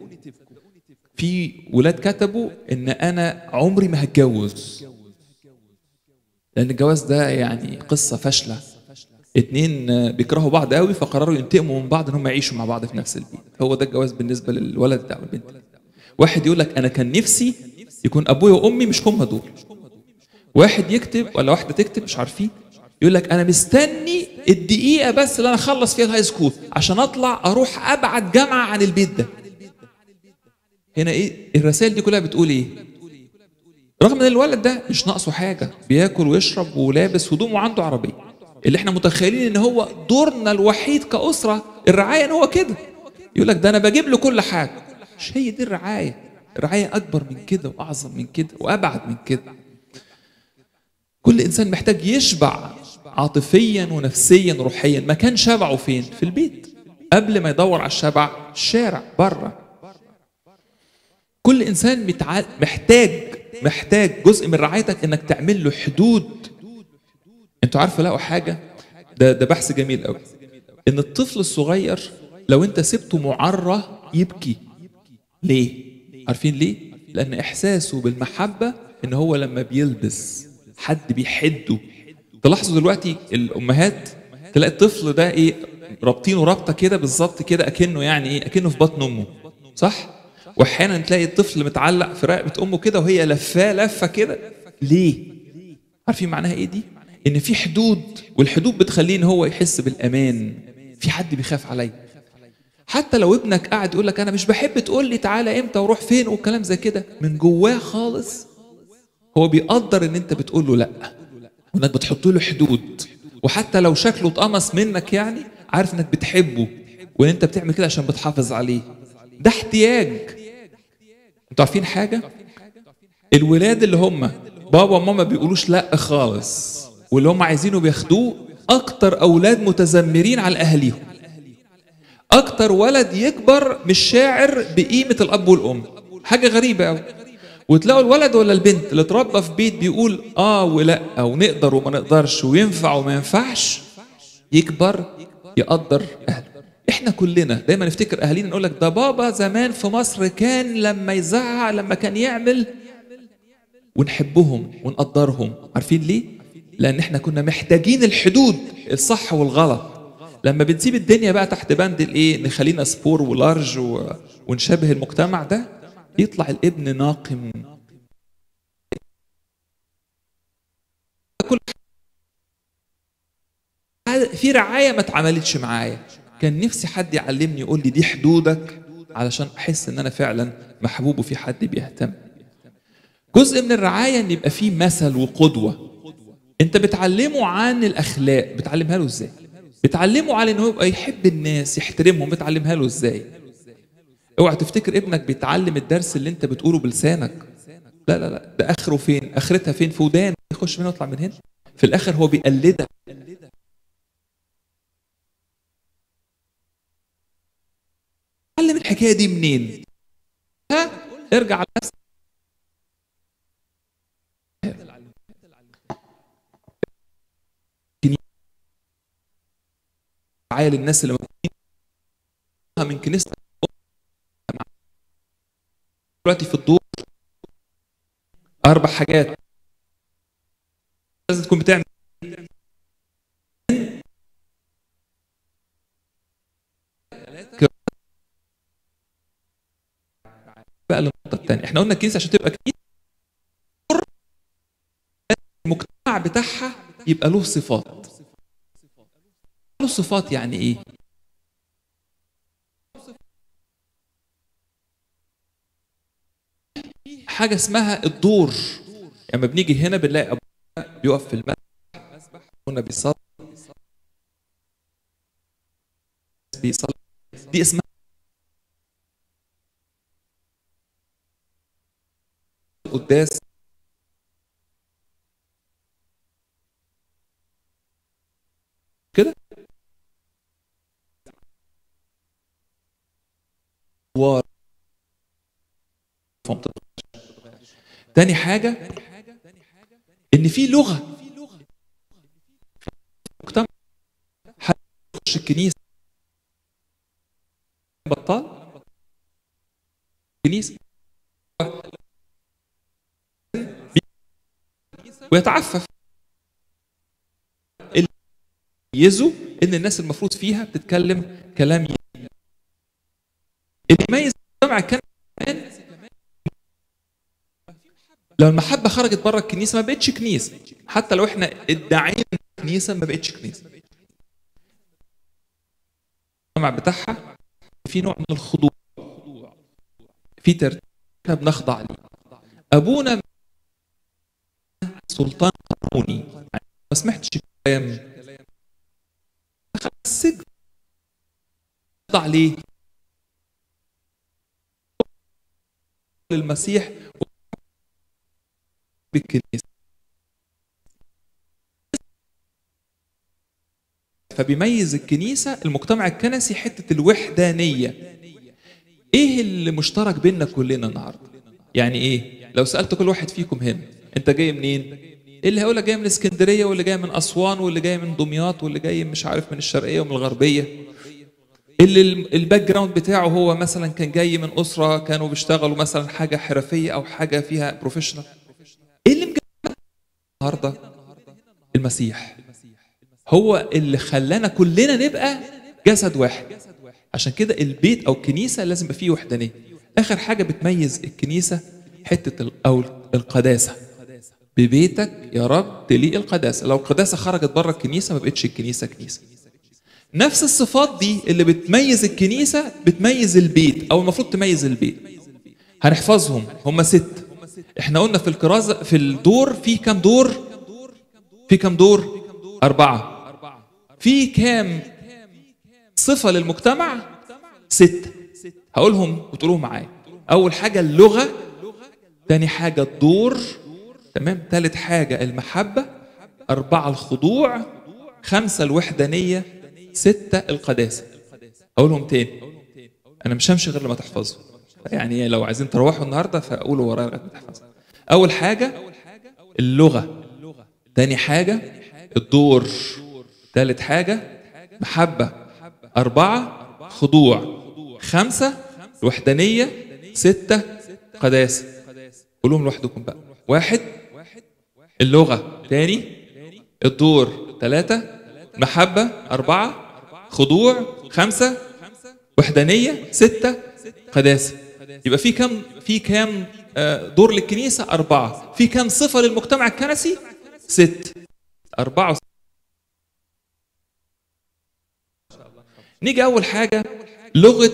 في ولاد كتبوا ان انا عمري ما هتجوز، لان الجواز ده يعني قصه فاشله. 2 بيكرهوا بعض قوي فقرروا ينتقموا من بعض ان هم يعيشوا مع بعض في نفس البيت. هو ده الجواز بالنسبه للولد ده والبنت. واحد يقول لك انا كان نفسي يكون ابويا وامي مش هم دول. واحد يكتب ولا واحده تكتب مش عارفين يقول لك انا مستني الدقيقه بس اللي انا اخلص فيها الهاي سكول عشان اطلع اروح ابعد جامعه عن البيت ده. هنا ايه الرسائل دي كلها بتقول ايه؟ رغم ان الولد ده مش ناقصه حاجه، بياكل ويشرب ولابس هدوم وعنده عربيه، اللي احنا متخيلين ان هو دورنا الوحيد كاسره الرعايه ان هو كده. يقول لك ده انا بجيب له كل حاجه. مش هي دي الرعايه، الرعايه اكبر من كده واعظم من كده وابعد من كده. كل انسان محتاج يشبع عاطفيا ونفسيا وروحيا. ما كان شبعه فين؟ في البيت. قبل ما يدور على الشبع الشارع بره. كل انسان محتاج جزء من رعايتك انك تعمل له حدود. انتوا عارفه لقوا حاجه، ده بحث جميل قوي، ان الطفل الصغير لو انت سبته معرة يبكي. ليه؟ عارفين ليه؟ لان احساسه بالمحبه ان هو لما بيلبس حد بيحده. تلاحظوا دلوقتي الامهات تلاقي الطفل ده ايه رابطينه رابطه كده بالظبط كده، اكنه يعني ايه، اكنه في بطن امه، صح؟ واحيانا تلاقي الطفل متعلق في رقبه امه كده وهي لفاه لفه كده. ليه؟ عارفين معناها ايه دي؟ ان في حدود، والحدود بتخليه ان هو يحس بالامان. في حد بيخاف عليا. حتى لو ابنك قاعد يقول لك انا مش بحب تقول لي تعالى امتى وروح فين والكلام زي كده، من جواه خالص هو بيقدر ان انت بتقول له لا، وانك بتحط له حدود. وحتى لو شكله اتقمص منك يعني عارف انك بتحبه، وان انت بتعمل كده عشان بتحافظ عليه. ده احتياج. انتوا عارفين حاجه؟ الولاد اللي هم بابا وماما بيقولوش لا خالص واللي هم عايزينه بياخدوه، اكتر اولاد متذمرين على اهاليهم. اكتر ولد يكبر مش شاعر بقيمه الاب والام. حاجه غريبه قوي. وتلاقوا الولد ولا البنت اللي اتربى في بيت بيقول اه ولا ونقدر وما نقدرش وينفع وما ينفعش، يكبر يقدر اهله. احنا كلنا دايما نفتكر اهالينا نقول لك ده بابا زمان في مصر كان لما يزعق لما كان يعمل، ونحبهم ونقدرهم. عارفين ليه؟ لان احنا كنا محتاجين الحدود الصح والغلط. لما بنسيب الدنيا بقى تحت بند الايه، نخلينا سبور ولارج ونشبه المجتمع ده، يطلع الابن ناقم. كل في رعايه ما اتعملتش معايا. كان نفسي حد يعلمني يقول لي دي حدودك علشان احس ان انا فعلا محبوب وفي حد بيهتم. جزء من الرعايه ان يبقى فيه مثل وقدوه. انت بتعلمه عن الاخلاق، بتعلمها له ازاي؟ بتعلمه على انه يبقى يحب الناس يحترمهم، بتعلمها له ازاي؟ اوعى تفتكر ابنك بيتعلم الدرس اللي انت بتقوله بلسانك. لا لا لا، ده اخره فين؟ اخرتها فين؟ في ودان يخش منها ويطلع من هنا. في الاخر هو بيقلدك. تعلم الحكايه دي منين؟ ها ارجع على نفسك. عيل الناس اللي موجودين من كنيستك دلوقتي في الدور 4 حاجات لازم تكون بتعمل. بقى النقطه الثانيه، احنا قلنا الكنيسه عشان تبقى كنيسه المجتمع بتاعها يبقى له صفات. له صفات يعني ايه؟ حاجه اسمها الدور. لما يعني بنيجي هنا بنلاقي ابونا بيقف في المسبح، ابونا بيصلي، دي اسمها القداس. كده تاني حاجة ان في لغة مجتمع. حد يخش الكنيسة بطال كنيسة ويتعفف. اللي يميزه ان الناس المفروض فيها بتتكلم كلام اللي يميز المجتمع كان لو المحبة خرجت بره الكنيسة ما بقتش كنيسة. حتى لو احنا ادعينا كنيسه ما بقتش كنيسه. المجتمع بتاعها في نوع من الخضوع، في ترتيب احنا بنخضع ليه. ابونا سلطان قانوني، ما سمعتش الكلام دخل السجن، خضع ليه؟ للمسيح بالكنيسه. فبيميز الكنيسه المجتمع الكنسي حته الوحدانيه. ايه اللي مشترك بيننا كلنا النهارده؟ يعني ايه؟ لو سالت كل واحد فيكم هنا انت جاي منين؟ ايه اللي هيقول لك جاي من اسكندريه، واللي جاي من اسوان، واللي جاي من دمياط، واللي جاي مش عارف من الشرقيه ومن الغربيه. اللي الباك جراوند بتاعه هو مثلا كان جاي من اسره كانوا بيشتغلوا مثلا حاجه حرفيه او حاجه فيها بروفيشنال. ايه اللي مجمع النهارده؟ المسيح هو اللي خلانا كلنا نبقى جسد واحد. عشان كده البيت او الكنيسه لازم يبقى فيه وحدانيه. اخر حاجه بتميز الكنيسه حته او القداسه. ببيتك يا رب تليق القداسه. لو القداسه خرجت بره الكنيسه ما بقتش الكنيسه كنيسه. نفس الصفات دي اللي بتميز الكنيسه بتميز البيت، او المفروض تميز البيت. هنحفظهم، هم 6. احنا قلنا في الكرازه في الدور في كام دور؟ في كام دور؟ 4. في كام صفة للمجتمع؟ 6. هقولهم وتقولوهم معايا. أول حاجة اللغة، تاني حاجة الدور، تمام، تالت حاجة المحبة، 4 الخضوع، 5 الوحدانية، 6 القداسة. أقولهم تاني، أنا مش همشي غير لما تحفظوا. يعني لو عايزين تروحوا النهاردة فأقولوا ورايا لغاية ما تحفظوا. أول حاجة اللغة، تاني حاجة الدور، تالت حاجة محبة، 4 خضوع، 5 الوحدانية، 6 قداسة. قولهم لوحدكم بقى. 1 اللغة، تاني الدور، 3 محبة، 4 خضوع، 5 وحدانية، 6 قداسة. يبقى في كام دور للكنيسة؟ 4. في كام صفة للمجتمع الكنسي؟ 6. 4. نيجي أول حاجة لغة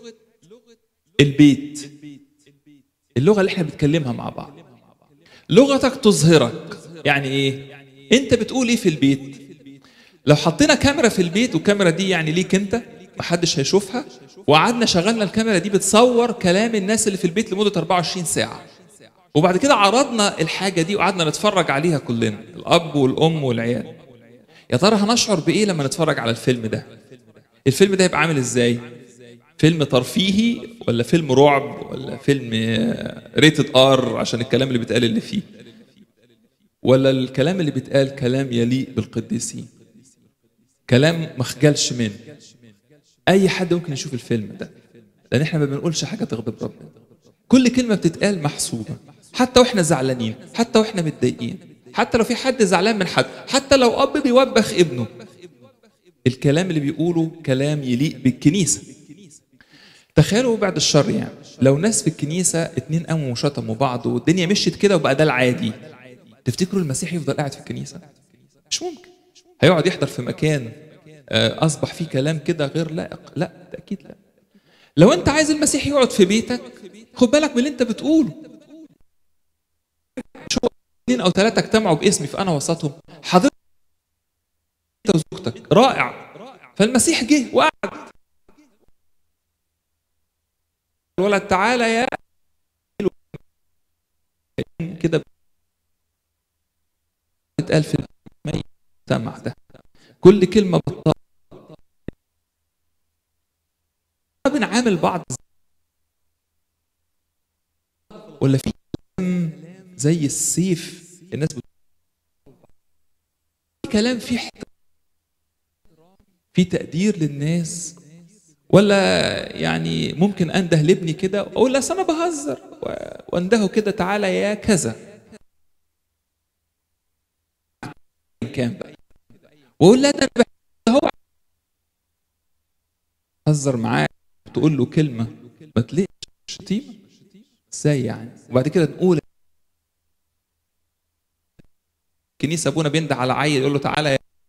البيت، اللغة اللي احنا بنتكلمها مع بعض. لغتك تظهرك. يعني ايه؟ انت بتقول ايه في البيت؟ لو حطينا كاميرا في البيت، والكاميرا دي يعني ليك انت محدش هيشوفها، وقعدنا شغلنا الكاميرا دي بتصور كلام الناس اللي في البيت لمدة 24 ساعة، وبعد كده عرضنا الحاجة دي وقعدنا نتفرج عليها كلنا، الأب والأم والعيال، يا ترى هنشعر بإيه لما نتفرج على الفيلم ده؟ الفيلم ده يبقى عامل ازاي؟ فيلم ترفيهي ولا فيلم رعب ولا فيلم ريتد ار عشان الكلام اللي بيتقال اللي فيه، ولا الكلام اللي بيتقال كلام يليق بالقديسين، كلام ما خجلش منه؟ اي حد ممكن يشوف الفيلم ده، لان احنا ما بنقولش حاجه تغضب ربنا. كل كلمه بتتقال محسوبه، حتى واحنا زعلانين، حتى واحنا متضايقين، حتى لو في حد زعلان من حد، حتى لو اب بيوبخ ابنه، الكلام اللي بيقوله كلام يليق بالكنيسه. تخيلوا بعد الشر، يعني لو ناس في الكنيسة 2 قاموا وشتموا بعض والدنيا مشيت كده وبقى ده العادي، تفتكروا المسيح يفضل قاعد في الكنيسة؟ مش ممكن. هيقعد يحضر في مكان أصبح فيه كلام كده غير لائق؟ لا، أكيد لا. لو أنت عايز المسيح يقعد في بيتك، خد بالك من اللي أنت بتقوله. مش هو 2 أو 3 اجتمعوا باسمي فأنا وسطهم؟ حضرتك أنت وزوجتك رائع، فالمسيح جه وقعد. الولد تعالى يا كده بتقال في المجتمع ده، كل كلمة بطالة. بنعامل بعض ولا في كلام زي السيف الناس في كلام فيه في تقدير للناس، ولا يعني ممكن انده لابني كده واقول لا انا بهزر واندهه كده تعالى يا كذا كان بقى، واقول لا ده انا هو هزر معاه، تقول له كلمه ما تليقش شتيمه ازاي يعني؟ وبعد كده نقول الكنيسه ابونا بينده على عيل يقول له تعالى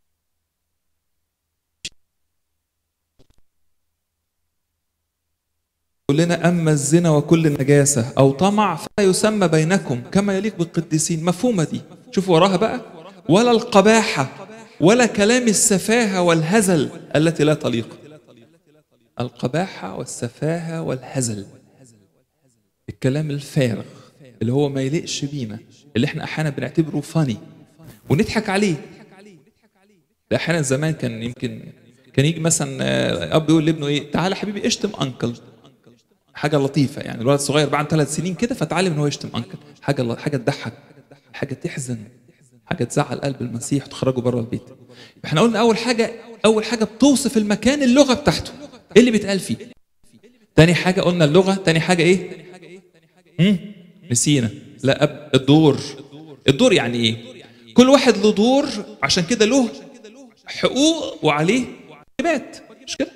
يقول لنا أما الزنا وكل النجاسة أو طمع فلا يسمى بينكم كما يليق بالقديسين. مفهومة دي؟ شوفوا وراها بقى: ولا القباحة ولا كلام السفاهة والهزل التي لا تليق. القباحة والسفاهة والهزل، الكلام الفارغ اللي هو ما يليقش بينا، اللي احنا احيانا بنعتبره فاني ونضحك عليه. ده احيانا زمان كان يجي مثلا اب يقول لابنه ايه: تعالى حبيبي اشتم انكل. حاجه لطيفه يعني، الولد صغير بعد 3 سنين كده فتعلم ان هو يشتم انكل. حاجه تضحك، حاجه تحزن، حاجه تزعل قلب المسيح وتخرجه بره البيت. احنا قلنا اول حاجه بتوصف المكان اللغه بتاعته، ايه اللي بيتقال فيه. تاني حاجه قلنا اللغه. تاني حاجه ايه؟ نسينا. لا، الدور يعني ايه؟ كل واحد له دور، عشان كده له حقوق وعليه واجبات، مش كده؟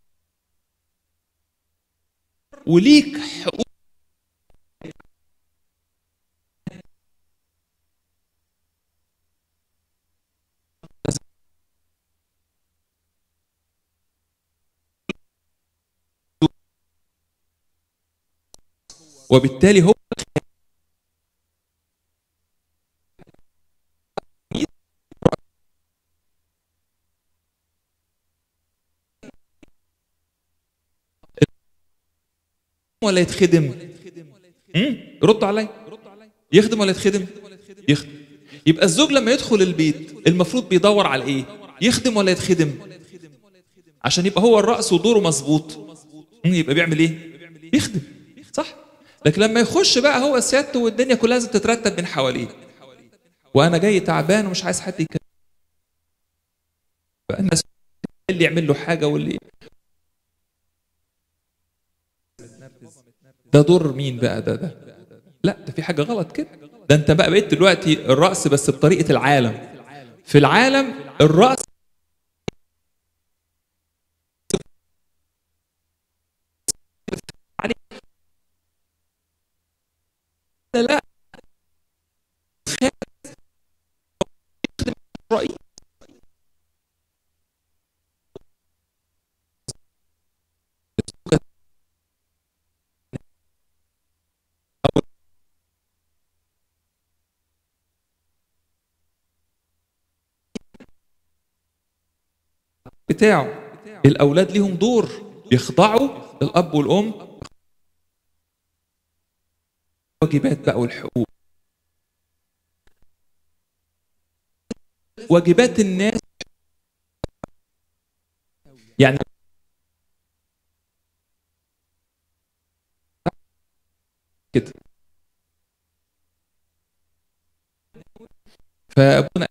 وليك حقوق وبالتالي هو ولا يتخدم؟ ردوا علي. يخدم ولا يتخدم؟ يخدم. يبقى الزوج لما يدخل البيت المفروض بيدور على ايه؟ يخدم ولا يتخدم؟ عشان يبقى هو الرأس ودوره مظبوط. يبقى بيعمل ايه؟ يخدم، صح؟ لكن لما يخش بقى هو سيادته والدنيا كلها لازم تترتب من حواليه، وانا جاي تعبان ومش عايز حد يكلم، الناس اللي يعمل له حاجه واللي ده دور مين بقى؟ ده لا، ده في حاجه غلط كده. ده انت بقى بقيت دلوقتي الرأس بس بطريقه العالم. في العالم الرأس لا رأي. بتاعه الأولاد ليهم دور، يخضعوا للأب والأم، واجبات بقى والحقوق، واجبات الناس يعني. كده فأبونا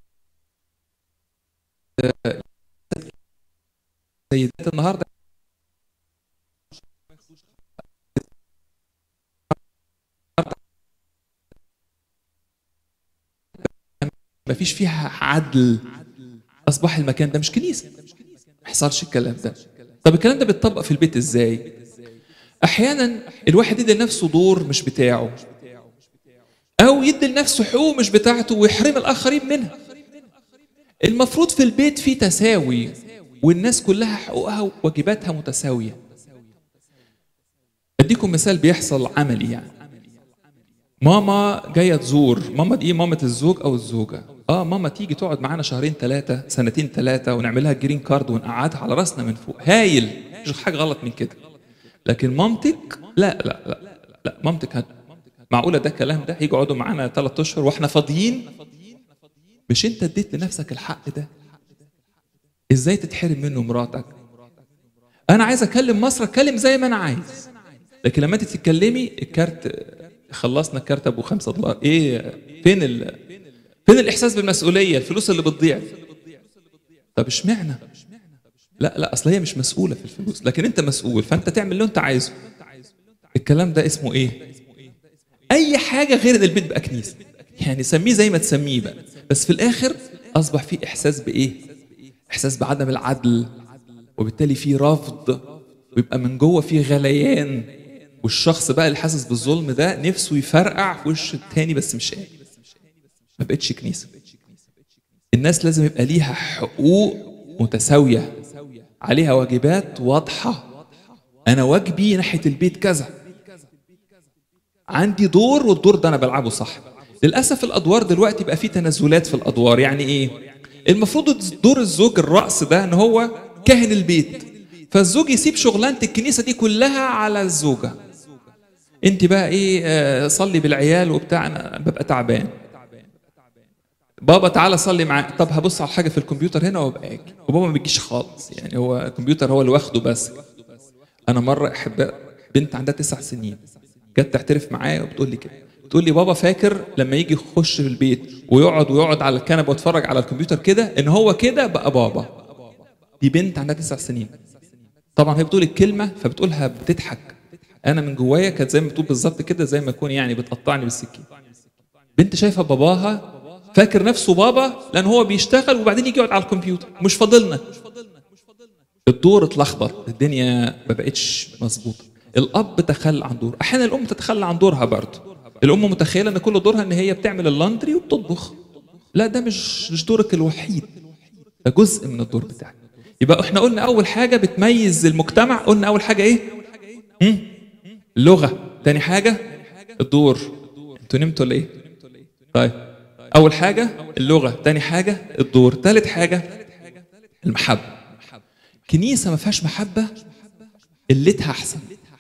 سيدات النهارده ما فيش فيها عدل، أصبح المكان ده مش كنيسة. ما يحصلش الكلام ده. طب الكلام ده بيتطبق في البيت ازاي؟ أحيانا الواحد يدي لنفسه دور مش بتاعه، أو يدي لنفسه حقوق مش بتاعته ويحرم الآخرين منها. المفروض في البيت في تساوي، والناس كلها حقوقها وواجباتها متساوية. أديكم مثال بيحصل عملي يعني. ماما جاية تزور، ماما دي مامة الزوج أو الزوجة. ماما تيجي تقعد معانا 2 3 سنتين 3 ونعملها جرين كارد ونقعدها على راسنا من فوق، هايل، مش حاجة غلط من كده. لكن مامتك لا لا لا لا، مامتك معقولة ده الكلام ده؟ هيجوا يقعدوا معانا 3 أشهر واحنا فاضيين؟ مش انت اديت لنفسك الحق ده؟ ازاي تتحرم منه مراتك؟ انا عايز اكلم مصر، اتكلم زي ما انا عايز، لكن لما انت تتكلمي الكارت، خلصنا الكارت ابو $5، ايه فين الاحساس بالمسؤوليه؟ الفلوس اللي بتضيع. طب اشمعنى؟ لا اصل هي مش مسؤوله في الفلوس، لكن انت مسؤول، فانت تعمل اللي انت عايزه. الكلام ده اسمه ايه؟ اي حاجه غير ان البيت بقى كنيسه، يعني سميه زي ما تسميه بقى، بس في الاخر اصبح فيه احساس بايه؟ احساس بعدم العدل، وبالتالي فيه رفض، ويبقى من جوه فيه غليان، والشخص بقى اللي حاسس بالظلم ده نفسه يفرقع في وش التاني بس مش قادر. ما بقتش كنيسه. الناس لازم يبقى ليها حقوق متساويه، عليها واجبات واضحه، انا واجبي ناحيه البيت كذا، عندي دور والدور ده انا بلعبه صح. للاسف الادوار دلوقتي بقى فيه تنازلات في الادوار. يعني ايه؟ المفروض دور الزوج الرأس ده ان هو كاهن البيت، فالزوج يسيب شغلانه الكنيسه دي كلها على الزوجه. انت بقى ايه، صلي بالعيال وبتاع، انا ببقى تعبان. بابا تعالى صلي معايا، طب هبص على حاجه في الكمبيوتر هنا وابقى اجي. وبابا ما بيجيش خالص، يعني هو الكمبيوتر هو اللي واخده بس. انا مره احب بنت عندها 9 سنين جت تعترف معايا وبتقول لي كده، بتقول لي بابا فاكر لما يجي يخش في البيت ويقعد على الكنبه ويتفرج على الكمبيوتر كده ان هو كده بقى بابا. دي بنت عندها 9 سنين. طبعا هي بتقول الكلمه فبتقولها بتضحك، انا من جوايا كانت زي ما بتقول بالظبط كده، زي ما يكون يعني بتقطعني بالسكين. بنت شايفه باباها فاكر نفسه بابا لان هو بيشتغل وبعدين يجي يقعد على الكمبيوتر، مش فاضلنا. الدور اتلخبط، الدنيا ما بقتش مظبوطه. الاب تخلى عن دور، احيانا الام تتخلى عن دورها برضه. الام متخيله ان كل دورها ان هي بتعمل اللاندري وبتطبخ. لا، ده مش دورك الوحيد، ده جزء من الدور بتاعك. يبقى احنا قلنا اول حاجه بتميز المجتمع، قلنا اول حاجه ايه؟ اللغه. تاني حاجه الدور. انتوا نمتوا ولا ايه؟ طيب، اول حاجه اللغه، تاني حاجه الدور، تالت حاجه المحبه. كنيسه ما فيهاش محبه قلتها احسن.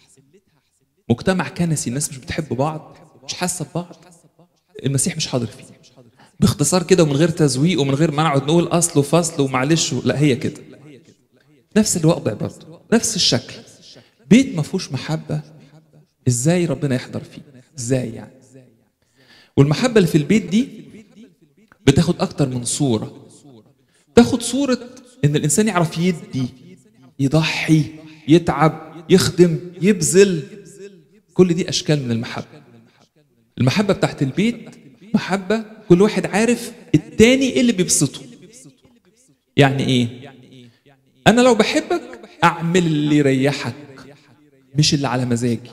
مجتمع كنسي الناس مش بتحب بعض، مش حاسه ببعض، المسيح مش حاضر فيه. باختصار كده ومن غير تزويق ومن غير ما نقعد نقول اصل وفصل ومعلش، لا هي كده نفس الوضع برضه، نفس الشكل. بيت ما فيهوش محبه ازاي ربنا يحضر فيه؟ ازاي يعني؟ والمحبه اللي في البيت دي بتاخد اكتر من صوره. تاخد صوره ان الانسان يعرف يدي، يضحي، يتعب، يخدم، يبذل. كل دي اشكال من المحبه. المحبه بتاعت البيت محبه كل واحد عارف التاني ايه اللي بيبسطه. يعني ايه؟ انا لو بحبك اعمل اللي يريحك مش اللي على مزاجي.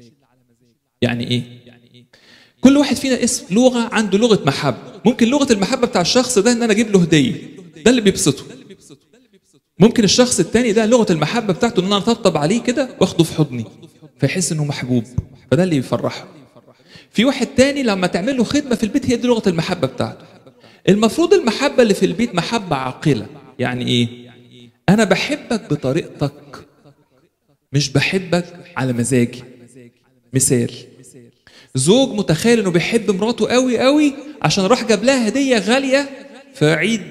يعني ايه؟ كل واحد فينا اسم لغه، عنده لغه محبه. ممكن لغه المحبه بتاع الشخص ده ان انا اجيب له هديه، ده اللي بيبسطه. ممكن الشخص التاني ده لغه المحبه بتاعته ان انا اطبطب عليه كده واخده في حضني فيحس انه محبوب، فده اللي يفرحه. في واحد تاني لما تعمل له خدمه في البيت هي دي لغه المحبه بتاعته. المفروض المحبه اللي في البيت محبه عاقله. يعني ايه؟ انا بحبك بطريقتك، مش بحبك على مزاجي. مثال، زوج متخيل انه بيحب مراته قوي قوي عشان راح جاب لها هديه غاليه في عيد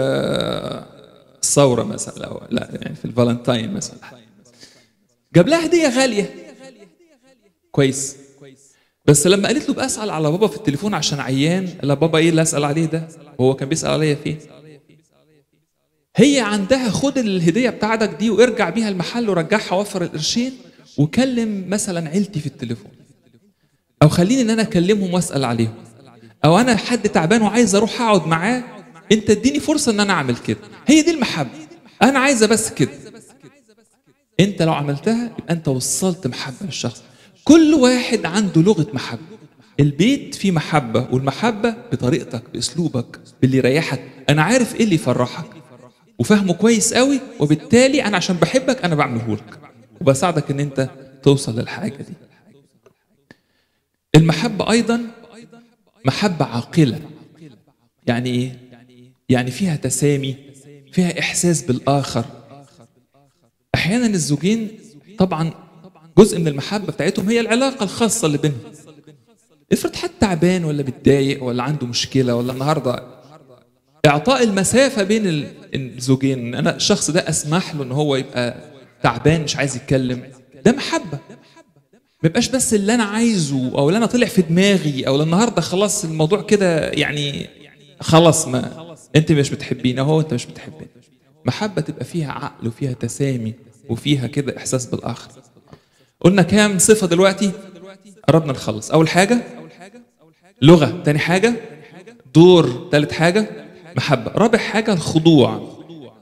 الثوره مثلا، او لا يعني في الفالنتاين مثلا، جاب لها هديه غاليه كويس. بس لما قالت له بسأل على بابا في التليفون عشان عيان، لا بابا ايه اللي اسأل عليه ده؟ هو كان بيسأل عليا فين؟ هي عندها خد الهديه بتاعتك دي وارجع بيها المحل ورجعها وفر القرشين وكلم مثلا عيلتي في التليفون، او خليني ان انا اكلمهم واسال عليهم، او انا حد تعبان وعايز اروح اقعد معاه، انت اديني فرصه ان انا اعمل كده. هي دي المحبه، انا عايزه بس كده. انت لو عملتها يبقى انت وصلت محبه للشخص. كل واحد عنده لغه محبه. البيت فيه محبه، والمحبه بطريقتك، باسلوبك، باللي يريحك. انا عارف ايه اللي يفرحك وفهمه كويس قوي، وبالتالي انا عشان بحبك انا بعمله لك وبساعدك ان انت توصل للحاجه دي. المحبه ايضا محبه عاقله. يعني ايه؟ يعني فيها تسامي، فيها احساس بالاخر. احيانا الزوجين طبعا جزء من المحبه بتاعتهم هي العلاقه الخاصه اللي بينهم. افرض حد تعبان ولا متضايق ولا عنده مشكله، ولا النهارده اعطاء المسافه بين الزوجين، انا الشخص ده اسمح له ان هو يبقى تعبان مش عايز يتكلم، ده محبه. ما يبقاش بس اللي انا عايزه او اللي انا طلع في دماغي، او النهارده خلاص الموضوع كده يعني خلاص، ما انت مش بتحبيني اهو انت مش بتحبني. محبه تبقى فيها عقل وفيها تسامي وفيها كده احساس بالاخر. قلنا كام صفه دلوقتي؟ قربنا نخلص. اول حاجه لغه، تاني حاجه دور، تالت حاجه محبه، رابع حاجه الخضوع.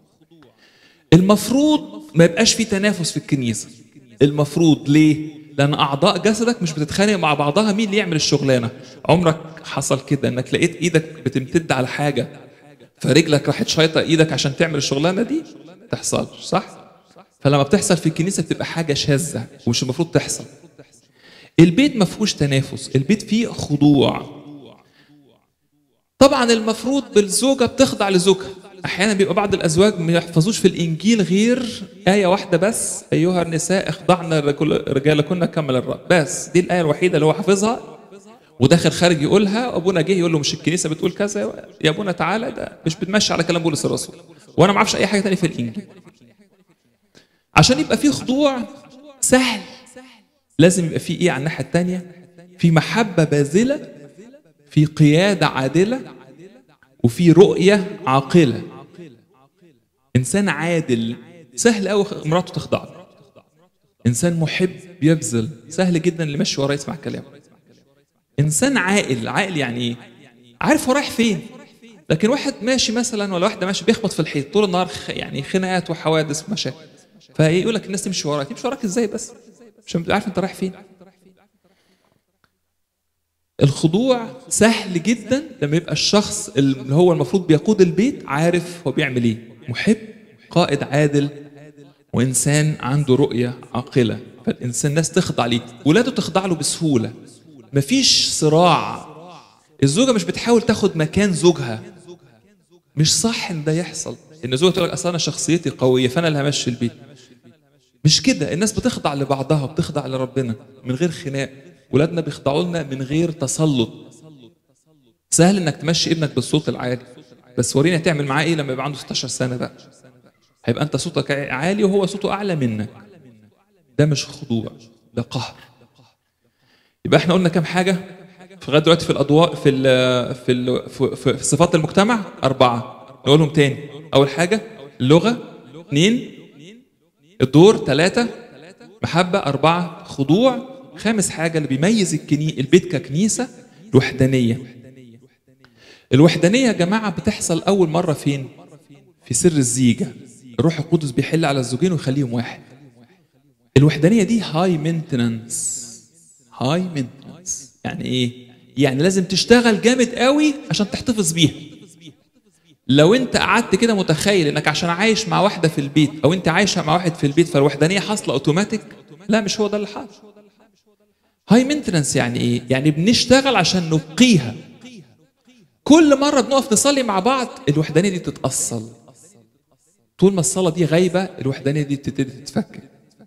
المفروض ما يبقاش في تنافس في الكنيسه. المفروض ليه؟ لان اعضاء جسدك مش بتتخانق مع بعضها مين اللي يعمل الشغلانه. عمرك حصل كده انك لقيت ايدك بتمتد على حاجه فرجلك راحت شايطه ايدك عشان تعمل الشغلانه دي؟ تحصلش، صح؟ فلما بتحصل في الكنيسة بتبقى حاجة شاذة ومش المفروض تحصل. البيت ما فيهوش تنافس، البيت فيه خضوع. طبعا المفروض بالزوجة بتخضع لزوجها. أحيانا بيبقى بعض الأزواج ما يحفظوش في الإنجيل غير آية واحدة بس، أيها النساء اخضعن رجالكن كما للرب، بس دي الآية الوحيدة اللي هو حافظها، وداخل خارج يقولها، وابونا جه يقول له مش الكنيسه بتقول كذا يا ابونا تعالى، ده مش بتمشي على كلام بولس الرسول، وانا ما اعرفش اي حاجه ثانيه في الانجيل. عشان يبقى فيه خضوع سهل لازم يبقى فيه ايه على الناحيه الثانيه؟ في محبه باذله، في قياده عادله، وفي رؤيه عاقله. انسان عادل سهل قوي مراته تخضع له. انسان محب يبذل سهل جدا اللي ماشي وراه يسمع كلامه. انسان عاقل، عاقل يعني ايه؟ عارف هو رايح فين. لكن واحد ماشي مثلا ولا واحده ماشي بيخبط في الحيط طول النهار، يعني خناقات وحوادث ومشاكل، فايه يقول لك الناس تمشي وراك، تمشي وراك ازاي بس؟ مش عارف انت رايح فين. الخضوع سهل جدا لما يبقى الشخص اللي هو المفروض بيقود البيت عارف هو بيعمل ايه، محب، قائد عادل، وانسان عنده رؤيه عاقله، فالانسان الناس تخضع ليه، ولاده تخضع له بسهوله، مفيش صراع. الزوجه مش بتحاول تاخد مكان زوجها، مش صح ان ده يحصل، ان زوجها تقول لك اصل انا شخصيتي قويه فانا اللي همشي البيت. مش كده، الناس بتخضع لبعضها، بتخضع لربنا من غير خناق. ولادنا بيخضعوا لنا من غير تسلط. سهل انك تمشي ابنك بالصوت العالي، بس وريني هتعمل معاه ايه لما يبقى عنده 16 سنه بقى. هيبقى انت صوتك عالي وهو صوته اعلى منك. ده مش خضوع، ده قهر. يبقى احنا قلنا كام حاجه في لغايه دلوقتي في الاضواء في صفات المجتمع 4. نقولهم تاني. اول حاجه اللغه، 2 الدور، 3 محبه، 4 خضوع، 5 حاجه اللي بيميز البيت ككنيسه الوحدانيه. الوحدانيه يا جماعه بتحصل اول مره فين؟ في سر الزيجه. الروح القدس بيحل على الزوجين ويخليهم واحد. الوحدانيه دي هاي مينتننس. هاي مينتننس يعني ايه؟ يعني لازم تشتغل جامد قوي عشان تحتفظ بيها. لو انت قعدت كده متخيل انك عشان عايش مع واحده في البيت او انت عايشه مع واحد في البيت فالوحدانيه حاصله اوتوماتيك، لا مش هو ده اللي حاصل. هاي مينتننس يعني ايه؟ يعني بنشتغل عشان نبقيها. كل مره بنقف نصلي مع بعض الوحدانيه دي تتاصل. طول ما الصلاه دي غايبه الوحدانيه دي بتبتدي تتفك.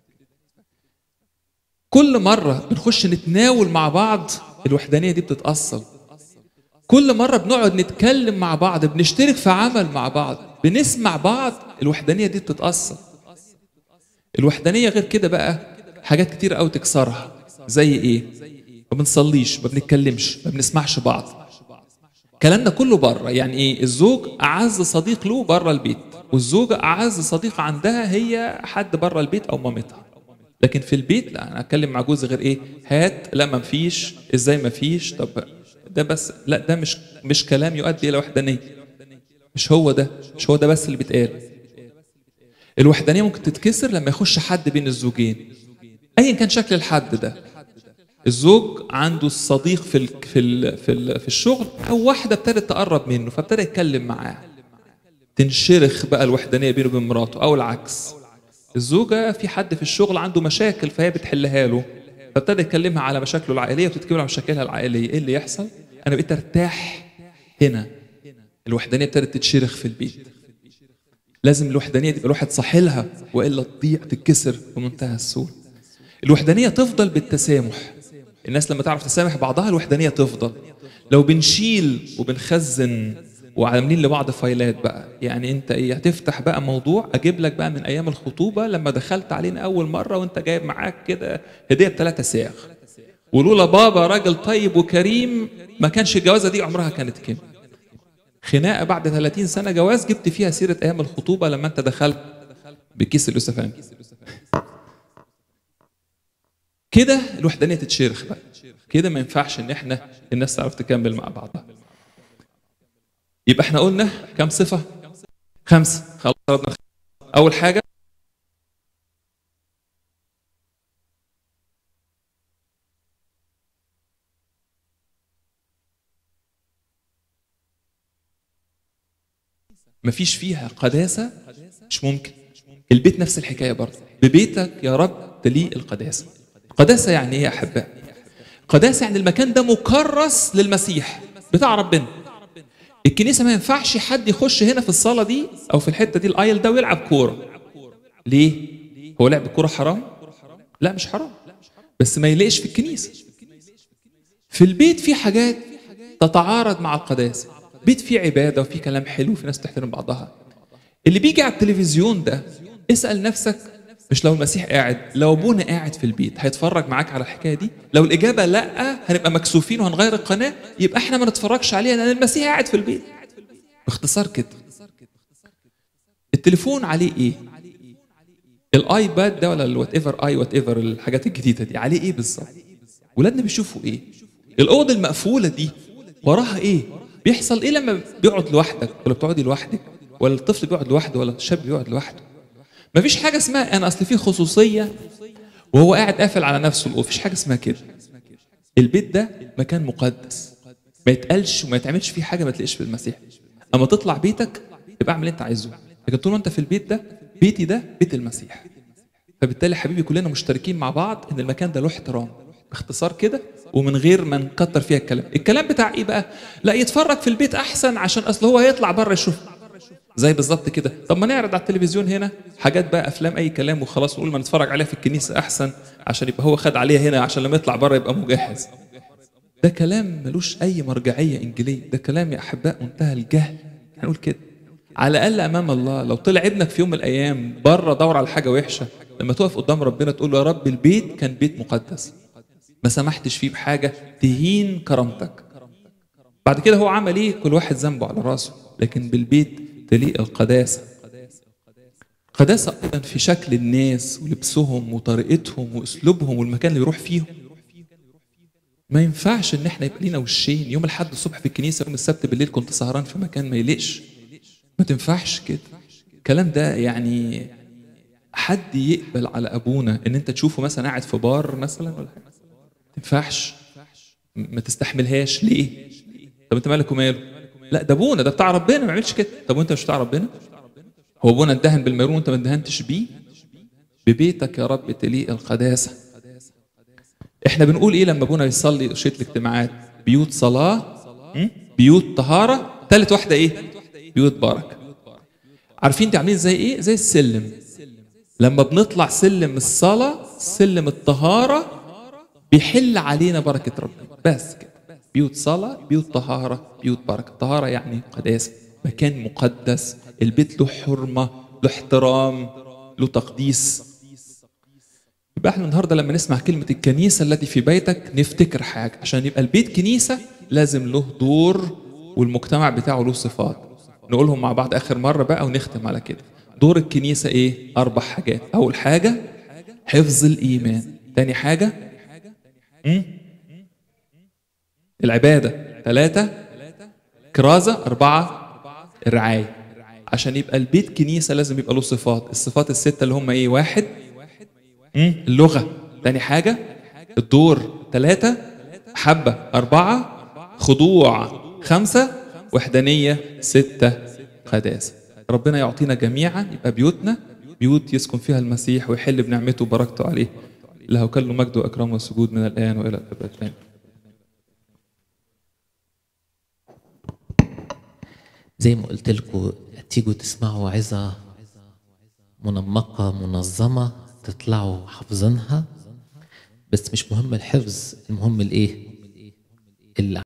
كل مرة بنخش نتناول مع بعض الوحدانية دي بتتأصل. كل مرة بنقعد نتكلم مع بعض، بنشترك في عمل مع بعض، بنسمع بعض، الوحدانية دي بتتأصل. الوحدانية غير كده بقى حاجات كتير قوي تكسرها. زي ايه؟ ما بنصليش، ما بنتكلمش، ما بنسمعش بعض. كلامنا كله بره. يعني ايه؟ الزوج أعز صديق له بره البيت، والزوجة أعز صديقة عندها هي حد بره البيت أو مامتها. لكن في البيت لا، انا اتكلم مع جوزي غير ايه؟ هات، لا ما فيش، ازاي ما فيش، طب ده بس، لا ده مش كلام يؤدي الى وحدانيه. مش هو ده بس اللي بيتقال. الوحدانيه ممكن تتكسر لما يخش حد بين الزوجين ايا كان شكل الحد ده. الزوج عنده الصديق في الشغل، او واحده ابتدت تقرب منه فابتدى يتكلم معاه، تنشرخ بقى الوحدانيه بينه وبين مراته، او العكس. الزوجة في حد في الشغل عنده مشاكل فهي بتحلها له، فابتدى يكلمها على مشاكله العائلية وتتكلم على مشاكلها العائلية. ايه اللي يحصل؟ أنا بقيت أرتاح هنا. الوحدانية ابتدت تتشرخ في البيت. لازم الوحدانية تبقى الواحد صاحلها وإلا تضيع، تتكسر بمنتهى السهولة. الوحدانية تفضل بالتسامح. الناس لما تعرف تسامح بعضها الوحدانية تفضل. لو بنشيل وبنخزن وعاملين لبعض فايلات بقى، يعني انت ايه، هتفتح بقى موضوع اجيب لك بقى من ايام الخطوبه لما دخلت علينا اول مره وانت جايب معاك كده هديه ب3 ساغ، ولولا بابا راجل طيب وكريم ما كانش الجوازه دي عمرها كانت كده. خناقه بعد 30 سنه جواز جبت فيها سيره ايام الخطوبه لما انت دخلت بكيس اليوسفان. كده الوحدانيه تتشرخ بقى. كده ما ينفعش ان احنا الناس تعرف تكمل مع بعضها. يبقى احنا قلنا كم صفة؟ 5. خلاص ضربنا. أول حاجة مفيش فيها قداسة، مش ممكن. البيت نفس الحكايه برضه، ببيتك يا رب تليق القداسه. القداسه يعني ايه يا احبائي؟ القداسه يعني المكان ده مكرس للمسيح بتاع ربنا. الكنيسه ما ينفعش حد يخش هنا في الصاله دي او في الحته دي الايل ده ويلعب كوره. ليه؟ هو لعب الكوره حرام؟ لا مش حرام، بس ما يليقش في الكنيسه. في البيت في حاجات تتعارض مع القداسه، بيت فيه عباده وفيه كلام حلو وفي ناس تحترم بعضها. اللي بيجي على التلفزيون ده اسال نفسك، مش لو المسيح قاعد، لو ابونا قاعد في البيت هيتفرج معاك على الحكايه دي؟ لو الاجابه لا هنبقى مكسوفين وهنغير القناه، يبقى احنا ما نتفرجش عليها لان المسيح قاعد في البيت. باختصار كده. التليفون عليه ايه؟ الايباد ده ولا الوات ايفر وات ايفر الحاجات الجديده دي عليه ايه بالظبط؟ ولادنا بيشوفوا ايه؟ الاوضه المقفوله دي وراها ايه؟ بيحصل ايه لما بيقعد لوحدك ولا بتقعدي لوحدك ولا الطفل بيقعد لوحده ولا الشاب بيقعد لوحده؟ مفيش حاجه اسمها انا اصل فيه خصوصيه وهو قاعد قافل على نفسه. مفيش حاجه اسمها كده. البيت ده مكان مقدس، ما يتقالش وما يتعملش فيه حاجه ما تلاقيش في المسيح. اما تطلع بيتك يبقى اعمل اللي انت عايزه، لكن طول ما انت في البيت ده، بيتي ده بيت المسيح. فبالتالي حبيبي كلنا مشتركين مع بعض ان المكان ده له احترام. باختصار كده ومن غير ما نكتر فيها الكلام بتاع ايه بقى؟ لا يتفرج في البيت احسن عشان اصل هو هيطلع بره يشوف. زي بالظبط كده، طب ما نعرض على التلفزيون هنا حاجات بقى افلام اي كلام وخلاص، ونقول ما نتفرج عليها في الكنيسه احسن عشان يبقى هو خد عليها هنا عشان لما يطلع بره يبقى مجهز. ده كلام ملوش اي مرجعيه انجيليه، ده كلام يا احباء منتهى الجهل. هنقول كده على الاقل امام الله. لو طلع ابنك في يوم من الايام بره دور على حاجه وحشه، لما تقف قدام ربنا تقول له يا رب البيت كان بيت مقدس، ما سمحتش فيه بحاجه تهين كرامتك. بعد كده هو عمل ايه؟ كل واحد ذنبه على راسه، لكن بالبيت تليق القداسه. قداسه ايضا في شكل الناس ولبسهم وطريقتهم واسلوبهم والمكان اللي يروح فيهم. ما ينفعش ان احنا يبقى لينا وشين، يوم الاحد الصبح في الكنيسه يوم السبت بالليل كنت سهران في مكان ما يليقش. ما تنفعش كده. الكلام ده يعني حد يقبل على ابونا ان انت تشوفه مثلا قاعد في بار مثلا ولا حاجه؟ ما تنفعش، ما تستحملهاش. ليه؟ طب انت مالك وماله؟ لا ده ابونا، ده بتاع ربنا، ما يعملش كده. طب وانت مش بتاع ربنا؟ هو ابونا اندهن بالميرون وانت ما اندهنتش بيه؟ ببيتك يا رب تليق القداسه. احنا بنقول ايه لما ابونا يصلي قشيه الاجتماعات؟ بيوت صلاه، بيوت طهاره، ثالث واحده ايه؟ بيوت بركه. عارفين دي عاملين زي ايه؟ زي السلم. لما بنطلع سلم الصلاه، سلم الطهاره، بيحل علينا بركه ربنا. بس كده. بيوت صلاه، بيوت طهاره، بيوت بركه. طهاره يعني قداسه، مكان مقدس. البيت له حرمه، له احترام، له تقديس. يبقى احنا النهارده لما نسمع كلمه الكنيسه التي في بيتك نفتكر حاجه، عشان يبقى البيت كنيسه لازم له دور والمجتمع بتاعه له صفات. نقولهم مع بعض اخر مره بقى ونختم على كده. دور الكنيسه ايه؟ 4 حاجات. اول حاجه حفظ الايمان. تاني حاجه العباده. 3 كرازه. 4 الرعايه. عشان يبقى البيت كنيسه لازم يبقى له صفات. الصفات ال6 اللي هم ايه؟ 1 اللغة. تاني حاجة الدور. 3 محبة. 4 خضوع. 5 وحدانية. 6 قداسة. ربنا يعطينا جميعا يبقى بيوتنا بيوت يسكن فيها المسيح ويحل بنعمته وبركته عليه. له كل مجد وإكرام وسجود من الآن وإلى الأبد. آمين. زي ما قلت لكم تيجوا تسمعوا عظة منمقة منظمة تطلعوا حافظينها، بس مش مهم الحفظ، المهم الايه؟